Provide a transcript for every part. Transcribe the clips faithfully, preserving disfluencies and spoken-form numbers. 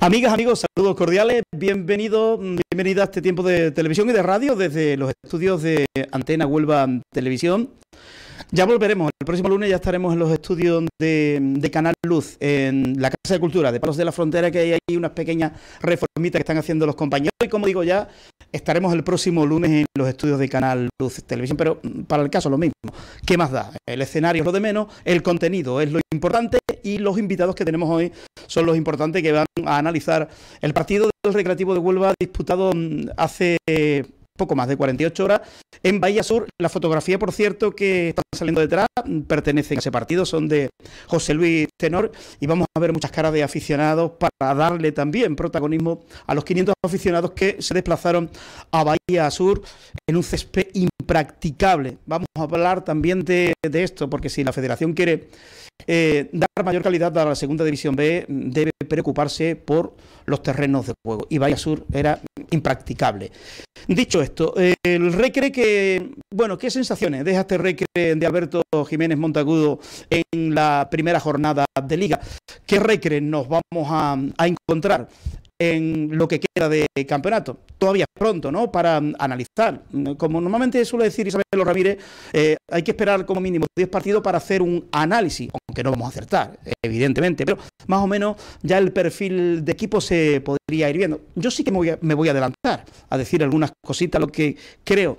Amigas, amigos, saludos cordiales, bienvenidos, bienvenida a este tiempo de televisión y de radio desde los estudios de Antena Huelva Televisión. Ya volveremos, el próximo lunes ya estaremos en los estudios de, de Canal Luz, en la Casa de Cultura de Palos de la Frontera, que hay ahí unas pequeñas reformitas que están haciendo los compañeros. Y como digo ya, estaremos el próximo lunes en los estudios de Canal Luz Televisión, pero para el caso lo mismo. ¿Qué más da? El escenario es lo de menos, el contenido es lo importante y los invitados que tenemos hoy son los importantes que van a analizar el partido del Recreativo de Huelva disputado hace poco más de cuarenta y ocho horas en Bahía Sur. La fotografía, por cierto, que están saliendo detrás pertenecen a ese partido, son de José Luis Tenor, y vamos a ver muchas caras de aficionados para darle también protagonismo a los quinientos aficionados que se desplazaron a Bahía Sur en un césped impracticable. Vamos a hablar también de, de esto, porque si la Federación quiere eh, dar mayor calidad a la Segunda División B, debe preocuparse por los terrenos de juego, y Bahía Sur era impracticable. Dicho esto, eh, el Recre que, bueno, ¿qué sensaciones deja este Recre de Alberto Jiménez Monteagudo en la primera jornada de Liga? ¿Qué Recre nos vamos a, a encontrar en lo que queda de campeonato? Todavía es pronto, ¿no?, para analizar. Como normalmente suele decir Isabel Ramírez, eh, hay que esperar como mínimo diez partidos para hacer un análisis, aunque no vamos a acertar, evidentemente, pero más o menos ya el perfil de equipo se podría ir viendo. Yo sí que me voy a, me voy a adelantar a decir algunas cositas, lo que creo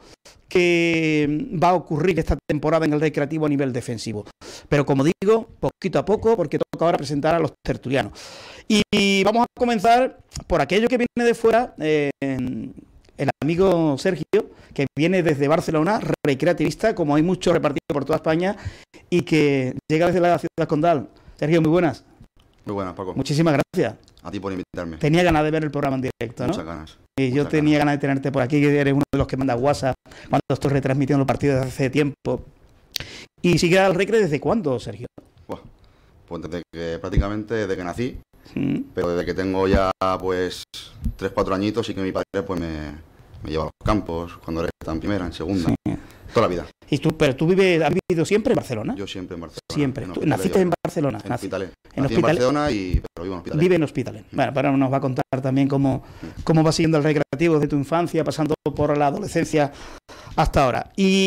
que va a ocurrir esta temporada en el Recreativo a nivel defensivo. Pero como digo, poquito a poco, porque toca ahora presentar a los tertulianos. Y vamos a comenzar por aquello que viene de fuera, eh, el amigo Sergio, que viene desde Barcelona, recreativista, como hay muchos repartidos por toda España, y que llega desde la ciudad condal. Sergio, muy buenas. Muy buenas, Paco. Muchísimas gracias. A ti por invitarme. Tenía ganas de ver el programa en directo, ¿no? Muchas ganas. Y yo Muchas tenía ganas. ganas de tenerte por aquí, que eres uno de los que manda WhatsApp cuando estoy retransmitiendo los partidos desde hace tiempo. ¿Y sigue al Recre desde cuándo, Sergio? Buah, pues desde que prácticamente desde que nací, ¿Mm? pero desde que tengo ya pues tres, cuatro añitos, y que mi padre pues me, me lleva a los campos cuando era en primera, en segunda, Sí. toda la vida. ¿Y tú, pero tú vives, has vivido siempre en Barcelona? Yo siempre en Barcelona. Siempre. En ¿Tú Hospitalet, naciste yo- en Barcelona? En Nací- Hospitalet. en Nací en Hospitalet. Barcelona, y, pero vivo en Hospitalet. Vive en Hospitalet. Bueno, pero nos va a contar también cómo, cómo va siguiendo el Recreativo desde tu infancia, pasando por la adolescencia hasta ahora.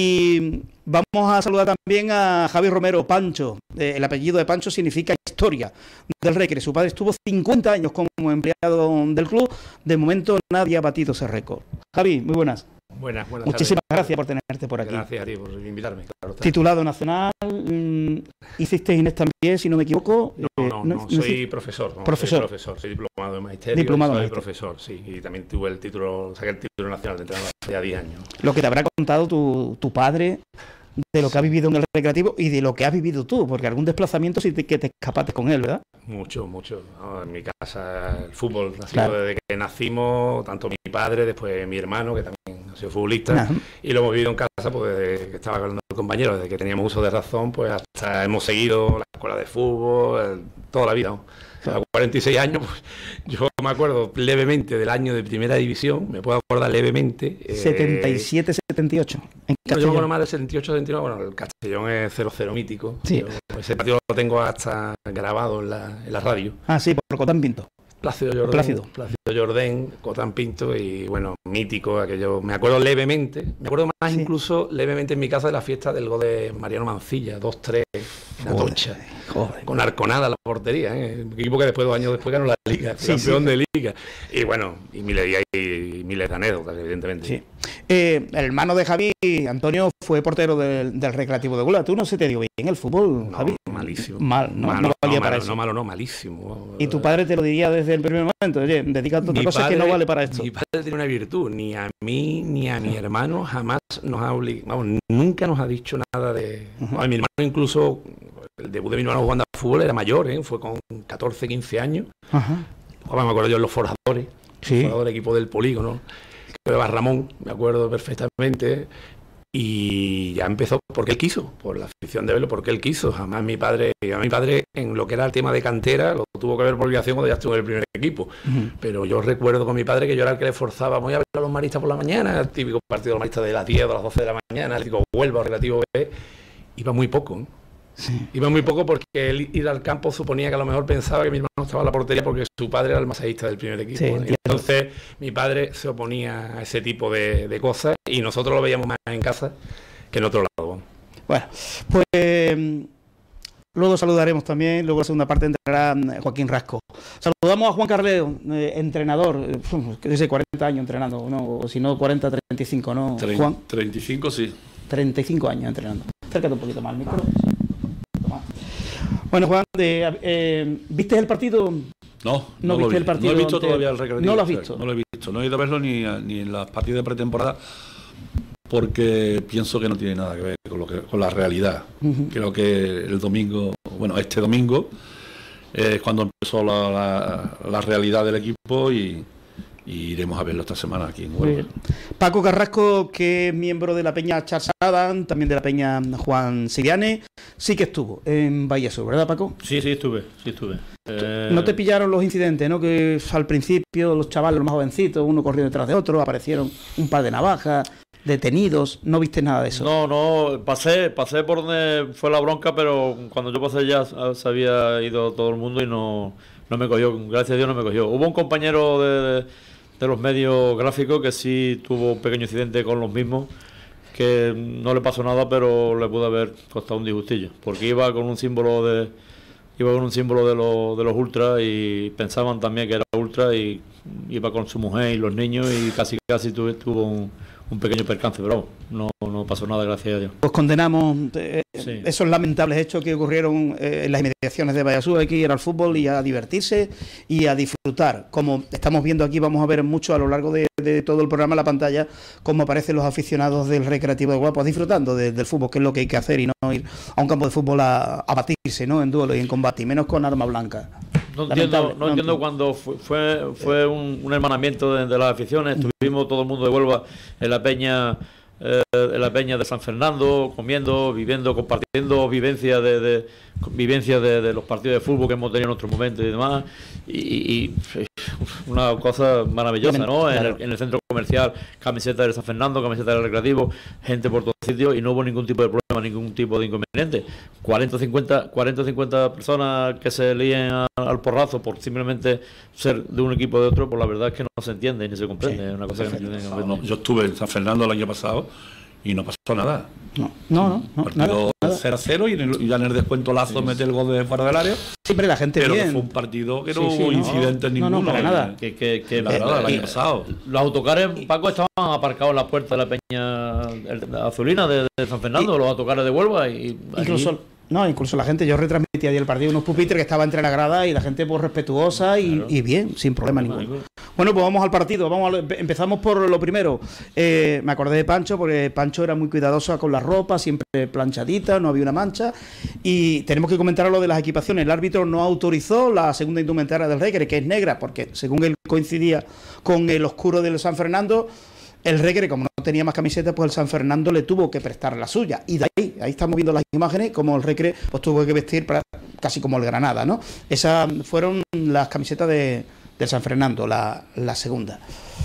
Y vamos a saludar también a Javi Romero Pancho. Eh, el apellido de Pancho significa historia del Recre. Su padre estuvo cincuenta años como empleado del club. De momento nadie ha batido ese récord. Javi, muy buenas. Buenas, buenas Muchísimas tardes. gracias por tenerte por aquí. Gracias a ti por invitarme. Claro está. Titulado nacional, mm, hiciste Inés también, si no me equivoco. No, Eh, no, no, soy hiciste- profesor. No, Profesor. Soy profesor, soy diplomado en magisterio. Diplomado en soy magisterio. profesor, sí. Y también tuve el título, saqué el título nacional de entrenador hace ya diez años. Lo que te habrá contado tu, tu padre de lo que ha vivido en el Recreativo y de lo que has vivido tú, porque algún desplazamiento sí te, que te escapaste con él, ¿verdad? Mucho, mucho. No, en mi casa el fútbol ha sido Claro. desde que nacimos, tanto mi padre, después mi hermano, que también ha sido futbolista, Ajá. y lo hemos vivido en casa pues desde que estaba hablando el compañero, desde que teníamos uso de razón, pues hasta hemos seguido la escuela de fútbol, el- toda la vida, ¿no? A cuarenta y seis años, pues yo me acuerdo levemente del año de primera división, me puedo acordar levemente. eh, setenta y siete setenta y ocho. En No, yo me Castellón. acuerdo más del setenta y ocho setenta y nueve, bueno, el Castellón es cero cero mítico. Sí. Yo ese partido lo tengo hasta grabado en la, en la radio. Ah, sí, por Cotán Pinto. Plácido Jordén, Plácido. Plácido Jordén, Cotán Pinto y bueno, mítico aquello. Me acuerdo levemente, me acuerdo más Sí. incluso levemente en mi casa de la fiesta del gol de Mariano Mancilla, dos tres, una Joder, tocha. joder. Con Arconada la portería, ¿eh? Un equipo que después, dos años después, ganó la Liga, Sí, campeón sí. de Liga. Y bueno, y miles, y, y miles de anécdotas, evidentemente. Sí. Eh, el hermano de Javi, Antonio, fue portero del, del Recreativo de Huelva. ¿Tú no se te dio bien el fútbol, No, Javi? malísimo. Mal, no, Malo, no valía no, para malo, eso. no malo, no, malísimo. Y tu padre te lo diría desde el primer momento. Oye, dedícate a otra Mi cosa que no padre- vale para esto. Mi padre tiene una virtud, ni a mí ni a mi hermano jamás nos ha obligado, vamos, nunca nos ha dicho nada de... Ujú. A mi hermano incluso, el debut de mi hermano jugando a fútbol era mayor, ¿eh? Fue con catorce, quince años. Ajá. Jugaba, me acuerdo yo, en los forjadores, Sí. forjador equipo del Polígono, que era Ramón, me acuerdo perfectamente. Y ya empezó porque él quiso, por la afición de verlo, porque él quiso. Jamás mi padre, a mi padre en lo que era el tema de cantera, lo tuvo que ver por obligación cuando ya estuvo en el primer equipo. Ujú. Pero yo recuerdo con mi padre que yo era el que le forzaba, voy a ver a los maristas por la mañana, el típico partido de los maristas de las diez o las doce de la mañana, el típico Huelva o Recreativo B, iba muy poco, ¿eh? Sí. Iba muy poco porque el ir al campo suponía que a lo mejor pensaba que mi hermano estaba en la portería porque su padre era el masajista del primer equipo. Sí, entonces mi padre se oponía a ese tipo de, de cosas y nosotros lo veíamos más en casa que en otro lado. Bueno, pues eh, luego saludaremos también, luego en la segunda parte entrará Joaquín Rasco. Saludamos a Juan Carleo, eh, entrenador, eh, que dice cuarenta años entrenando, no, o si no cuarenta, treinta y cinco, ¿no, Juan? treinta y cinco, sí. treinta y cinco años entrenando. Acércate un poquito más al micro. Bueno, Juan, de, eh, ¿viste el partido? No, no, no lo viste vi. el partido. No he visto ante... todavía el recreativo. No lo has visto. No lo he visto. No he ido a verlo ni, a, ni en las partidas de pretemporada porque pienso que no tiene nada que ver con, lo que, con la realidad. Uh-huh. Creo que el domingo, bueno, este domingo es cuando empezó la, la, la realidad del equipo y, y iremos a verlo esta semana aquí en Huelva. Paco Carrasco, que es miembro de la Peña Charles Adam, también de la Peña Juan Siriane, sí que estuvo en Bahía Sur, ¿verdad, Paco? Sí, sí estuve, sí estuve. Eh... No te pillaron los incidentes, ¿no? Que al principio los chavales, los más jovencitos, uno corriendo detrás de otro, aparecieron un par de navajas, detenidos, ¿no viste nada de eso? No, no, pasé, pasé por donde fue la bronca, pero cuando yo pasé ya se había ido todo el mundo y no, no me cogió, gracias a Dios no me cogió. Hubo un compañero de, de, de los medios gráficos que sí tuvo un pequeño incidente con los mismos, que no le pasó nada, pero le pudo haber costado un disgustillo, porque iba con un símbolo de iba con un símbolo de, lo, de los ultras y pensaban también que era ultra y iba con su mujer y los niños y casi casi tuvo, tuvo un, un pequeño percance, pero no, no pasó nada, gracias a Dios. Pues condenamos eh, sí. esos lamentables hechos que ocurrieron eh, en las inmediaciones de Vallasur. Hay que ir al fútbol y a divertirse y a disfrutar. Como estamos viendo aquí, vamos a ver mucho a lo largo de, de todo el programa en la pantalla cómo aparecen los aficionados del Recreativo de Huelva, pues disfrutando de, del fútbol, que es lo que hay que hacer, y no ir a un campo de fútbol a, a batirse, ¿no? En duelo y en combate, y menos con arma blanca. No entiendo, no, no entiendo cuando fue fue, fue un, un hermanamiento de, de las aficiones. Estuvimos todo el mundo de Huelva en la peña eh, en la peña de San Fernando, comiendo, viviendo, compartiendo vivencias de, de vivencias de, de los partidos de fútbol que hemos tenido en nuestros momentos y demás, y, y una cosa maravillosa, ¿no? En el, en el centro comercial, camiseta de San Fernando, camiseta del Recreativo, gente por todos sitios, y no hubo ningún tipo de problema, ningún tipo de inconveniente. cuarenta o cincuenta personas que se líen a, al porrazo por simplemente ser de un equipo o de otro, pues la verdad es que no se entiende ni se comprende. Sí. Es una cosa que no entiende. No, yo estuve en San Fernando el año pasado y no pasó nada. No, no, no. no partido cero a cero y, en el, y ya en el descuento Lazo sí, mete el gol de fuera del área. Siempre la gente pero bien. Fue un partido que sí, no sí, hubo no, incidentes no, ninguno. No, no, para nada. Que, que, que la verdad, el año pasado. Los autocares, Paco, estaban aparcados en la puerta de la peña el, azulina de, de San Fernando, y, los autocares de Huelva. Y incluso... Allí, no, incluso la gente, yo retransmití ayer el partido, unos pupitres que estaba entre la grada y la gente pues respetuosa y, claro. y bien, sin problema no, ninguno. No. Bueno, pues vamos al partido, vamos a, empezamos por lo primero. Eh, me acordé de Pancho, porque Pancho era muy cuidadoso con la ropa, siempre planchadita, no había una mancha. Y tenemos que comentar lo de las equipaciones. El árbitro no autorizó la segunda indumentaria del Recre, que es negra, porque según él coincidía con el oscuro del San Fernando, el Recre, como no tenía más camisetas, pues el San Fernando le tuvo que prestar la suya. Y de ahí, ahí estamos viendo las imágenes, como el Recre pues tuvo que vestir para, casi como el Granada, ¿no? Esas fueron las camisetas de, de San Fernando, la, la segunda.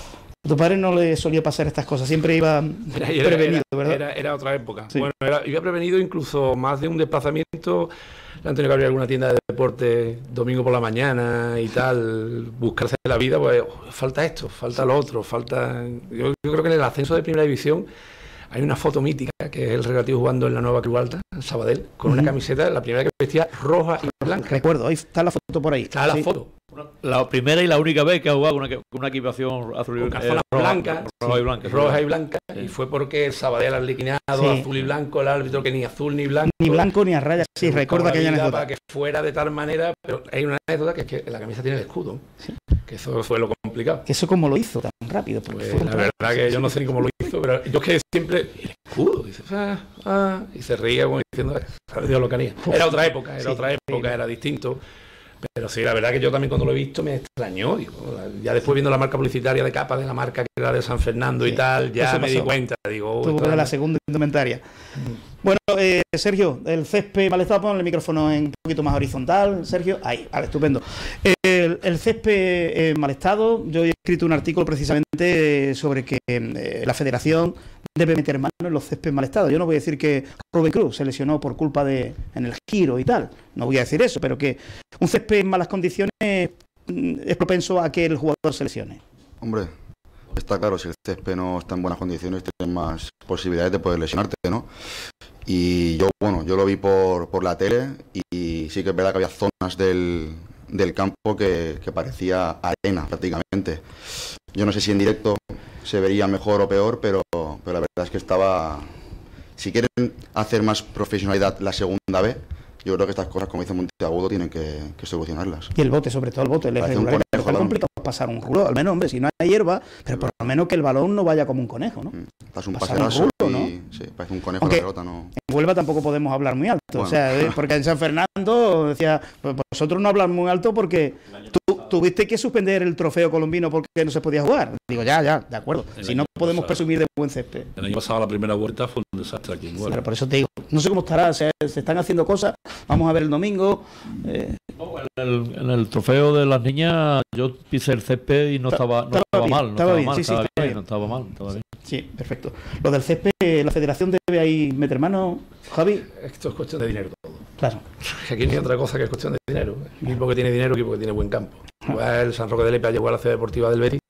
A tu padre no le solía pasar estas cosas, siempre iba era, prevenido, era, ¿verdad? Era, era otra época. Sí. Bueno, era, iba prevenido incluso más de un desplazamiento. Le han tenido que abrir alguna tienda de deporte domingo por la mañana y tal, buscarse la vida, pues oh, falta esto, falta lo otro, falta... Yo, yo creo que en el ascenso de Primera División hay una foto mítica, que es el Recreativo jugando en la Nueva Cruz Alta, en Sabadell, con uh-huh. una camiseta, la primera que vestía roja y blanca. Recuerdo, ahí está la foto por ahí. Está la sí. foto. La primera y la única vez que ha jugado con una, una equipación azul con eh, blanca, roja, sí, y blanca, roja y blanca, sí. Y fue porque el Sabadell al liquidado sí. azul y blanco, el árbitro que ni azul ni blanco, ni blanco ni a rayas, sí, recuerda que hay anécdota para que fuera de tal manera, pero hay una anécdota que es que la camisa tiene el escudo, sí. que eso fue lo complicado. Que eso como lo hizo tan rápido, pues fue la verdad rápido. Que yo no sé ni cómo lo hizo, pero yo que siempre el escudo, dice, ah, ah, y se reía como diciendo, sabe Dios lo que haría. Era otra época, era sí, otra época, sí. Era distinto. Pero sí, la verdad que yo también cuando lo he visto me extrañó. Digo, ya después viendo la marca publicitaria de capa de la marca que era de San Fernando sí, y tal, ya me di cuenta. Digo, oh, tuvo de la segunda indumentaria. Bueno, eh, Sergio, el césped mal estado, pon el micrófono en un poquito más horizontal, Sergio, ahí, vale, estupendo. El, el césped eh, mal estado, yo he escrito un artículo precisamente sobre que eh, la federación debe meter mano en los céspedes mal estado. Yo no voy a decir que Rubén Cruz se lesionó por culpa de en el giro y tal, no voy a decir eso, pero que un césped en malas condiciones es propenso a que el jugador se lesione. Hombre, está claro, si el césped no está en buenas condiciones, tienes más posibilidades de poder lesionarte, ¿no? Y yo, bueno, yo lo vi por, por la tele y sí que es verdad que había zonas del, del campo que, que parecía arena prácticamente. Yo no sé si en directo se vería mejor o peor, pero, pero la verdad es que estaba... Si quieren hacer más profesionalidad la segunda vez, yo creo que estas cosas, como dice Monteagudo, tienen que, que solucionarlas. Y el bote, sobre todo el bote, el es regular, es complicado pasar un rulo, al menos, hombre, si no hay hierba, pero por lo menos que el balón no vaya como un conejo, ¿no? Estás un pasar un rulo, ¿no? Y, sí, parece un conejo. Aunque la pelota, ¿no? En Huelva tampoco podemos hablar muy alto, bueno. O sea, ¿eh? Porque en San Fernando decía, pues vosotros no hablan muy alto porque tú tuviste que suspender el trofeo colombino porque no se podía jugar. Digo, ya, ya, de acuerdo. El si no podemos pasado, presumir de buen césped. El año pasado la primera vuelta fue un desastre aquí en Huelva. Pero por eso te digo, no sé cómo estará, o sea, se están haciendo cosas, vamos a ver el domingo. Eh. En, el, en el trofeo de las niñas yo pisé el césped y no estaba, no estaba, estaba bien, mal, no estaba, estaba bien, mal, sí, estaba sí, bien, bien. no estaba mal, estaba bien. Sí, perfecto. Lo del césped, la federación debe ahí meter mano, Javi. Esto es cuestión de dinero todo. Claro. Aquí no hay otra cosa que es cuestión de dinero. Equipo que tiene dinero, equipo que tiene buen campo. Pues el San Roque de Lepe llegó a la ciudad deportiva del Betis.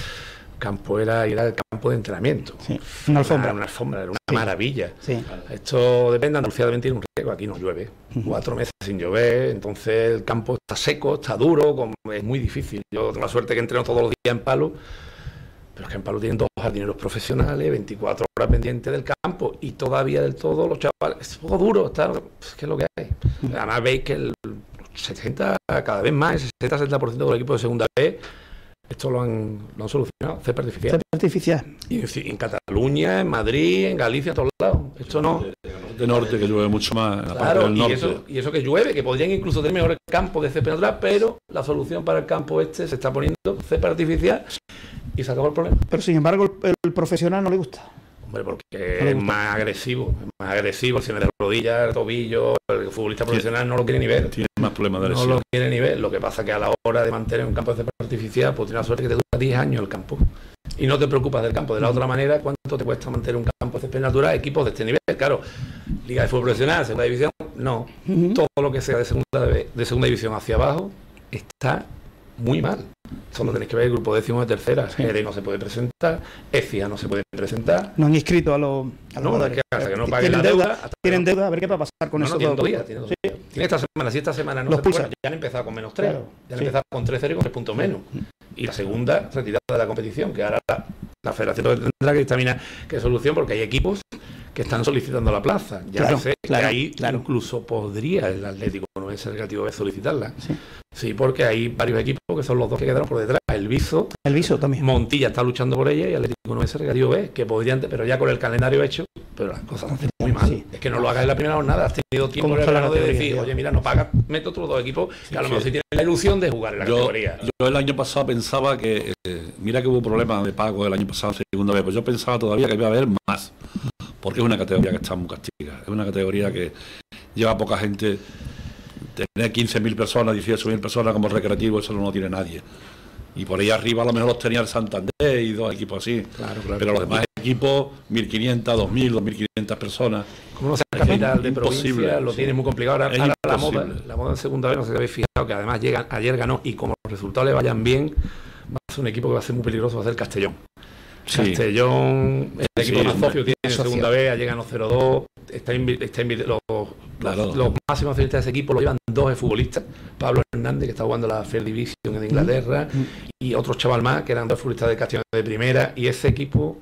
Campo era, era el campo de entrenamiento. Sí, una alfombra. Era una alfombra, era una sí. maravilla. Sí. Esto depende, Andalucía también tiene un riesgo, aquí no llueve. Uh-huh. Cuatro meses sin llover, entonces el campo está seco, está duro, como, es muy difícil. Yo tengo la suerte que entreno todos los días en palo, pero es que en palo tienen dos jardineros profesionales, veinticuatro horas pendientes del campo y todavía del todo los chavales. Es un poco duro, está, pues, ¿qué es lo que hay? Uh-huh. Además veis que el sesenta, cada vez más, el sesenta setenta por ciento del equipo de segunda B, esto lo han, lo han solucionado, césped artificial. Césped artificial. Y en, en Cataluña, en Madrid, en Galicia, en todos lados. Esto no. De norte, que llueve mucho más en la claro, parte del norte. Y eso, y eso que llueve, que podrían incluso tener mejores campos de césped natural, pero la solución para el campo este se está poniendo césped artificial y se acabó el problema. Pero sin embargo, el, el profesional no le gusta. Hombre, porque no es más agresivo, es más agresivo, si me de rodillas, el tobillo, el futbolista profesional sí. no lo quiere ni ver. Tiene más problemas de lesión. No lo quiere ni ver, lo que pasa es que a la hora de mantener un campo de césped artificial, pues tiene la suerte que te dura diez años el campo. Y no te preocupas del campo. De la otra manera, ¿cuánto te cuesta mantener un campo de césped natural? Equipos de este nivel, claro. Liga de fútbol profesional, segunda división, no. Uh-huh. Todo lo que sea de segunda, de segunda división hacia abajo está muy mal. Eso no tenéis que ver, el grupo décimo de tercera. Sí. Ere no se puede presentar, EFIA no se puede presentar. No han inscrito a los a no, jugadores. Hasta que no paguen la deuda. deuda tienen deuda, a ver qué va a pasar con no, eso. No, tienen dos días, tienen dos sí. días. Tiene esta semana, si esta semana no los se puede, ya han empezado con menos tres. Claro. Ya han sí. empezado con tres cero y con tres puntos menos. Y la segunda, retirada de la competición, que ahora la, la federación tendrá que dictaminar qué solución, porque hay equipos que están solicitando la plaza. Ya claro, sé claro, que ahí claro. incluso podría el Atlético Nubense Recreativo B solicitarla. Sí. sí, porque hay varios equipos que son los dos que quedaron por detrás. El Viso, el Viso también. Montilla está luchando por ella y Atlético Nubense Recreativo B, que podrían, pero ya con el calendario hecho, pero las cosas se hacen muy mal. Sí. Es que no lo hagas en la primera jornada, has tenido tiempo de, de decir, oye, mira, no pagas, meto otros dos equipos que sí, a lo mejor sí. si tienen la ilusión de jugar en la yo, categoría. Yo el año pasado pensaba que, eh, mira que hubo problemas de pago el año pasado, segunda vez, pues yo pensaba todavía que iba a haber más. Porque es una categoría que está muy castigada, es una categoría que lleva poca gente, tener quince mil personas, dieciocho mil personas como recreativo, eso no lo tiene nadie. Y por ahí arriba a lo mejor los tenía el Santander y dos equipos así, claro, claro, pero los demás equipos, mil quinientas, dos mil, dos mil quinientas personas. Como no sea capital de provincia, lo tiene muy complicado. Ahora, ahora la moda, la moda en segunda vez, no sé si habéis fijado, que además llega, ayer ganó y como los resultados le vayan bien, va a ser un equipo que va a ser muy peligroso, va a ser Castellón. Sí. Castellón, el equipo sí, más socio tiene en segunda vez, ayer ganó cero dos, está, invi está invi los, claro. los, los máximos accionistas de ese equipo lo llevan dos futbolistas, Pablo Hernández, que está jugando la Fair Division en Inglaterra, mm. y otro chaval más, que eran dos futbolistas de Castellón de primera, y ese equipo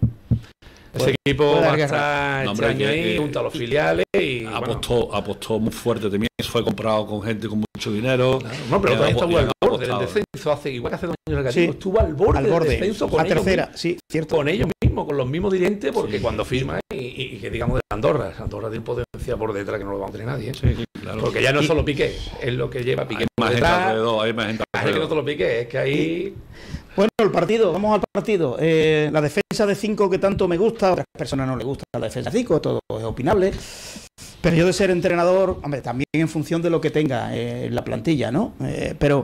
ese pues, equipo va a estar no, este año ahí, junto a los filiales y apostó, bueno. apostó muy fuerte también, fue comprado con gente con mucho dinero. Claro, no, pero también estuvo al borde del descenso hace igual que hace dos años el Gallego, sí, estuvo al borde, al borde del descenso con la ellos tercera, mismos, sí, cierto. Con ellos mismos, con los mismos dirigentes, porque sí. cuando firma y, y, y que digamos de Andorra, Andorra tiene potencia por detrás que no lo va a tener nadie, ¿eh? Sí, sí, claro. Porque ya no es solo Piqué, es lo que lleva Piqué hay por más detrás. Gente alrededor, hay más gente alrededor. Es que no te lo Piqué, es que ahí... Bueno, el partido, vamos al partido. Eh, la defensa de cinco que tanto me gusta, a otras personas no les gusta la defensa de cinco, todo es opinable. Pero yo de ser entrenador, hombre, también en función de lo que tenga eh, la plantilla, ¿no? Eh, pero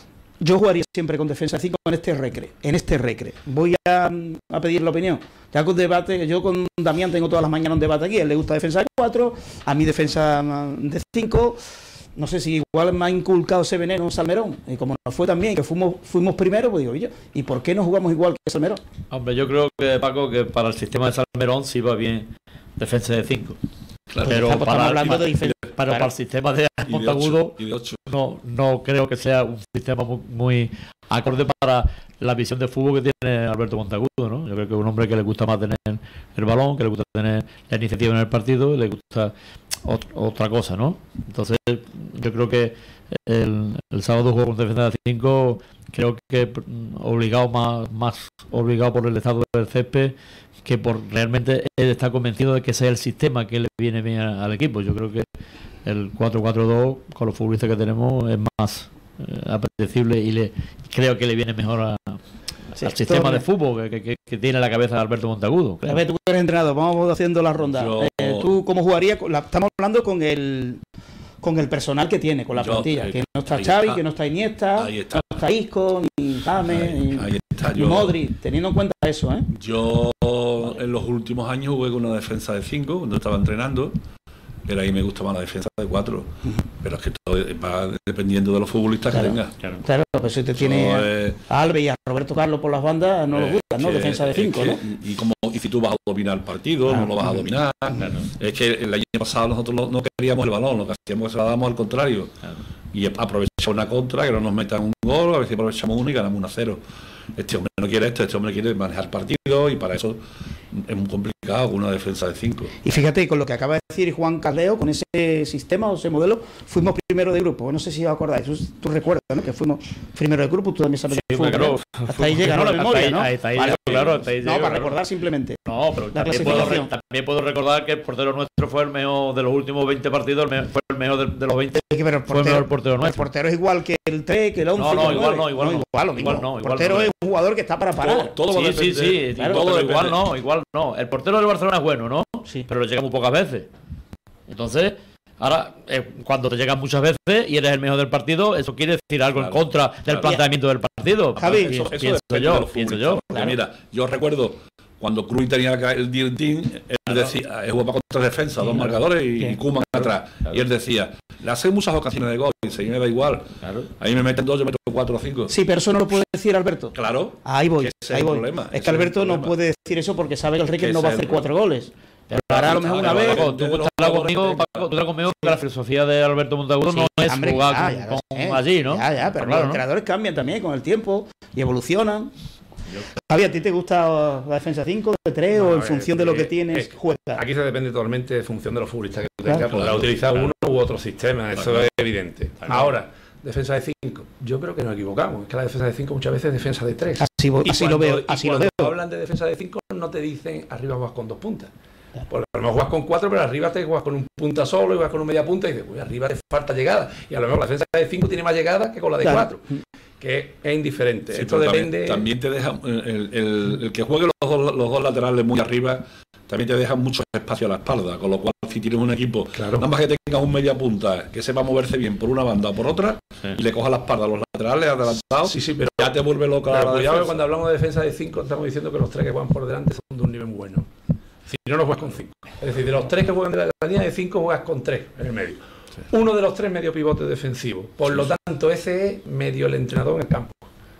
yo jugaría siempre con defensa de cinco en este recre, en este recre. Voy a, a pedir la opinión. Ya con debate, yo con Damián tengo todas las mañanas un debate aquí, a él le gusta defensa de cuatro, a mí defensa de cinco. No sé si igual me ha inculcado ese veneno Salmerón, y como nos fue también, que fuimos fuimos primero, pues digo, yo, ¿y por qué no jugamos igual que Salmerón? Hombre, yo creo que, Paco, que para el sistema de Salmerón sí va bien defensa de cinco. Claro, pero estamos, para, estamos hablando de pero claro. Para el sistema de Monteagudo no, no creo que sea un sistema muy, muy acorde para la visión de fútbol que tiene Alberto Monteagudo, ¿no? Yo creo que es un hombre que le gusta más tener el balón, que le gusta tener la iniciativa en el partido, le gusta ot otra cosa, ¿no? Entonces yo creo que el, el sábado juego con defensa de cinco, creo que obligado más, más obligado por el estado del césped que por realmente él está convencido de que ese es el sistema que le viene bien al equipo. Yo creo que el cuatro cuatro dos con los futbolistas que tenemos es más eh, apetecible y le creo que le viene mejor a, sí, al sistema de fútbol que, que, que tiene la cabeza de Alberto Monteagudo. Claro. A ver, tú eres entrenador, vamos haciendo la ronda. Yo... Eh, ¿Tú cómo jugarías? Estamos hablando con el con el personal que tiene, con la yo, plantilla, eh, que no está Xavi, está, que no está Iniesta, está. no está Isco, ni James, ni, ni Modric, teniendo en cuenta eso, ¿eh? Yo en los últimos años jugué con una defensa de cinco cuando estaba entrenando, pero ahí me gusta más la defensa de cuatro, uh-huh. Pero es que todo va dependiendo de los futbolistas claro, que tengas. Claro, claro, pues si te tiene eh, a Alves y a Roberto Carlos por las bandas, no eh, lo gustan, ¿no? Que, defensa de cinco, ¿no? Y, como, y si tú vas a dominar el partido, claro, no lo vas a dominar. Claro. Es que el año pasado nosotros no queríamos el balón, lo que hacíamos es que se lo damos al contrario. Claro. Y aprovechamos una contra, que no nos metan un gol, a ver si aprovechamos uno y ganamos uno a cero. Este hombre no quiere esto, este hombre quiere manejar partido y para eso es muy complicado una defensa de cinco. Y fíjate, con lo que acaba de decir Juan Carleo, con ese sistema o ese modelo, fuimos primero de grupo. No sé si os acordáis, tú, tú recuerdas, ¿no? Que fuimos primero de grupo, tú también sabes sí, de fútbol, claro. ¿no? Hasta ahí llega, ¿no? La memoria, ahí, ¿no? Ahí, ahí, vale, claro, hasta ahí no, llega, para recordar simplemente. No, pero también puedo, también puedo recordar que el portero nuestro fue el mejor de los últimos veinte partidos, el mejor, fue el mejor de, de los veinte. Es que, pero el portero, fue el mejor portero nuestro. El portero es igual que el tres, que el once. No, no, que el igual no, igual no. no. Igual, no, igual no. El portero no. es un jugador que está para parar. Todo, todo sí, sí, sí, claro, todo igual no, igual no. El portero del Barcelona es bueno, ¿no? Sí. Pero le llega muy pocas veces. Entonces, ahora, eh, cuando te llegan muchas veces y eres el mejor del partido, eso quiere decir algo claro, en contra del claro. planteamiento del partido. Javi, eso, eso pienso yo, pienso yo. Claro. Mira, yo recuerdo cuando Cruyff tenía el Dream Team, él claro. decía, él jugaba contra defensa, dos marcadores y, y Koeman atrás. Claro. Y él decía, le hace muchas ocasiones de gol y se me da igual. Claro. Ahí me meten dos, yo meto cuatro o cinco. Sí, pero eso no lo puede decir Alberto. Claro. Ahí voy. Ese ahí es voy. El problema, es que Alberto no puede decir eso porque sabe que el Riquelme no va a hacer cuatro goles. Pero ahora a lo mejor una vez. Paco, tú estás conmigo, Paco, tú estás conmigo que la filosofía de Alberto Monteagudo sí, no es hombre, jugar ya, con, ya con sé, allí, ¿no? Ya, ya, pero claro, los entrenadores ¿no? cambian también con el tiempo y evolucionan. Javi, ¿a ti te gusta la defensa cinco, de tres no, o en función de lo que tienes es, juega? Aquí se depende totalmente de función de los futbolistas que tú tengas. Claro, podrás utilizar claro. uno u otro sistema, eso claro. es evidente. Claro. Ahora, defensa de cinco, yo creo que nos equivocamos. Es que la defensa de cinco muchas veces es defensa de tres. Así, así cuando, lo veo. Así y lo cuando veo. hablan de defensa de cinco, no te dicen arriba juegas con dos puntas. Porque a lo mejor juegas con cuatro, pero arriba te juegas con un punta solo y juegas con un media punta y dices, uy, arriba te falta llegada. Y a lo mejor la defensa de cinco tiene más llegada que con la de cuatro. Claro. Que es indiferente. Sí, esto depende. También, también te deja el, el, el que juegue los dos, los dos laterales muy arriba, también te deja mucho espacio a la espalda. Con lo cual, si tienes un equipo, claro. nada más que tengas un media punta que sepa moverse bien por una banda o por otra, sí. y le coja la espalda a los laterales adelantados, sí, sí, pero ya te vuelve loca la cuidado que cuando hablamos de defensa de cinco, estamos diciendo que los tres que juegan por delante son de un nivel bueno. Si no, no juegas con cinco. Es decir, de los tres que juegan de la línea de cinco, juegas con tres en el medio. Sí. Uno de los tres medio pivote defensivo. Por sí. lo tanto, ese es medio el entrenador en el campo.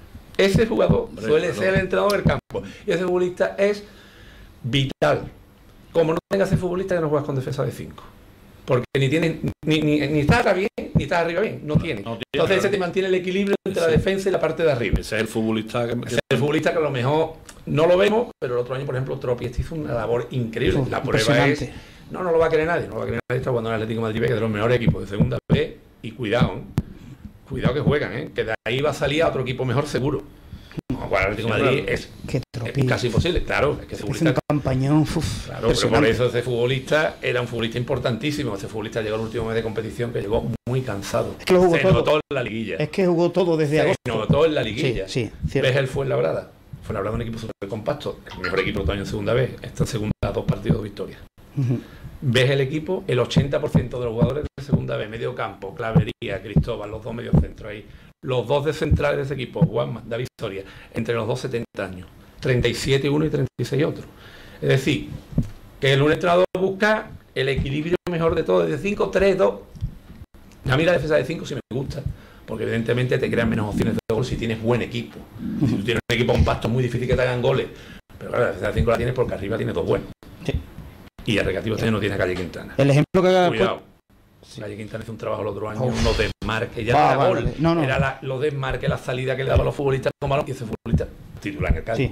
Ese jugador Hombre, suele no. ser el entrenador en el campo. Y ese futbolista es vital. Como no tengas ese futbolista que no juegas con defensa de cinco. Porque ni tiene ni, ni, ni está acá bien, ni está arriba bien. No tiene. No tiene Entonces ese te mantiene el equilibrio entre sí. la defensa y la parte de arriba. Ese es el futbolista que... Ese es el futbolista que a lo mejor no lo vemos, pero el otro año, por ejemplo, Tropi este hizo una labor increíble. La prueba es... No, no lo va a querer nadie. No lo va a querer nadie. Está jugando en el Atlético de Madrid, que es de los mejores equipos de segunda B. Y cuidado, ¿eh? Cuidado que juegan, ¿eh? Que de ahí va a salir a otro equipo mejor seguro. No, jugar al Atlético de Madrid es, es casi imposible. Claro, es que ese futbolista... un campañón, uf, claro, pero por eso ese futbolista era un futbolista importantísimo. Ese futbolista llegó al último mes de competición que llegó muy cansado. Es que lo jugó se todo. notó en la liguilla. Es que jugó todo desde se agosto. Se notó en la liguilla. Sí, sí, ¿Ves el Fuenlabrada? Fuenlabrada es un equipo súper compacto. El mejor equipo todo año en segunda vez. Esta segunda, dos partidos, dos victorias. Uh-huh. Ves el equipo, el ochenta por ciento de los jugadores de segunda B, medio campo, Clavería, Cristóbal, los dos medios centros ahí, los dos de centrales de ese equipo, Juanma, David Soria, entre los dos setenta años, treinta y siete uno y treinta y seis otro. Es decir, que el un entrenador busca el equilibrio mejor de todo, desde cinco tres dos. A mí la defensa de cinco sí me gusta, porque evidentemente te crean menos opciones de gol si tienes buen equipo. Si tú tienes un equipo compacto, es muy difícil que te hagan goles, pero claro, la defensa de cinco la tienes porque arriba tienes dos buenos. Sí. Y el Recreativo este no tiene a Calle Quintana. El ejemplo que haga Cuidado. Sí. Calle Quintana hizo un trabajo el otro año, Uf. unos desmarques, ya Va, no era vale, gol, vale. No, no. era la, los desmarques, la salida que le daban los futbolistas con balón y ese futbolista titular en el Cádiz. Sí.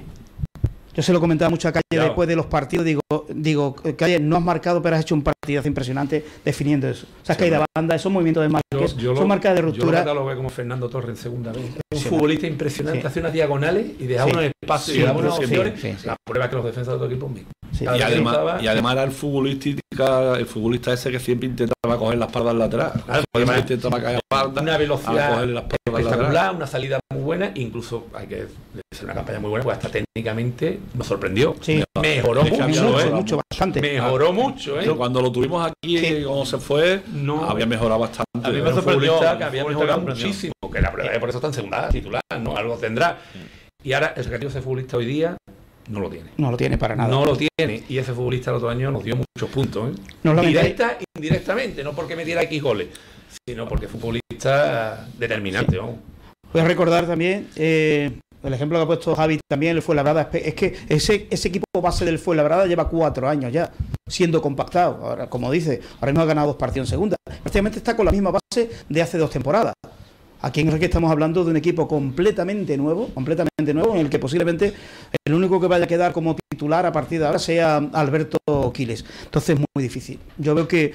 Yo se lo comentaba mucho a Calle Cuidado. después de los partidos. Digo, digo, Calle, no has marcado, pero has hecho un partidazo impresionante definiendo eso. O sea, Sí, caída bueno. banda, esos movimientos de marques, son marcas de Yo lo ruptura. catalogué como Fernando Torres en segunda vez. Un Sí. futbolista impresionante, Sí. hace unas diagonales y deja Sí. unos espacios Sí, y da unas sí, opciones. sí, sí. La prueba es que los defensas de otro equipo mismo. Sí. Cada Y vez que además, cruzaba- y además era el futbolista, el futbolista ese que siempre intentaba coger las espaldas laterales. Claro, Siempre además, intentaba caer a espalda, una a velocidad cogerle las espaldas espectacular, laterales. una salida muy buena, incluso hay que hacer una campaña muy buena, pues hasta técnicamente nos sorprendió. Sí. Mejoró Es que mucho, había- Mucho, ¿eh? mucho, bastante. Mejoró mucho, ¿eh? Pero cuando lo tuvimos aquí, Sí. cuando se fue, No. había mejorado bastante. A mí me Era un sorprendió, futbolista que un había futbolista mejorado que me sorprendió. muchísimo, que la prueba es por eso está en segunda titular, ¿no? Algo tendrá. Y ahora el Recreativo, ese futbolista hoy día no lo tiene. No lo tiene para nada. No lo tiene. Y ese futbolista el otro año nos dio muchos puntos, ¿eh? No lo lamentáis. Directa, indirectamente, no porque metiera X goles, sino porque es futbolista determinante, vamos. Voy a recordar también eh, el ejemplo que ha puesto Javi también, el Fuenlabrada. Es que ese, ese equipo base del Fuenlabrada lleva cuatro años ya siendo compactado. Ahora, como dice, ahora mismo ha ganado dos partidos en segunda. Prácticamente está con la misma base de hace dos temporadas. Aquí en Enrique estamos hablando de un equipo completamente nuevo, completamente nuevo, en el que posiblemente el único que vaya a quedar como titular a partir de ahora sea Alberto Quiles. Entonces es muy difícil. Yo veo que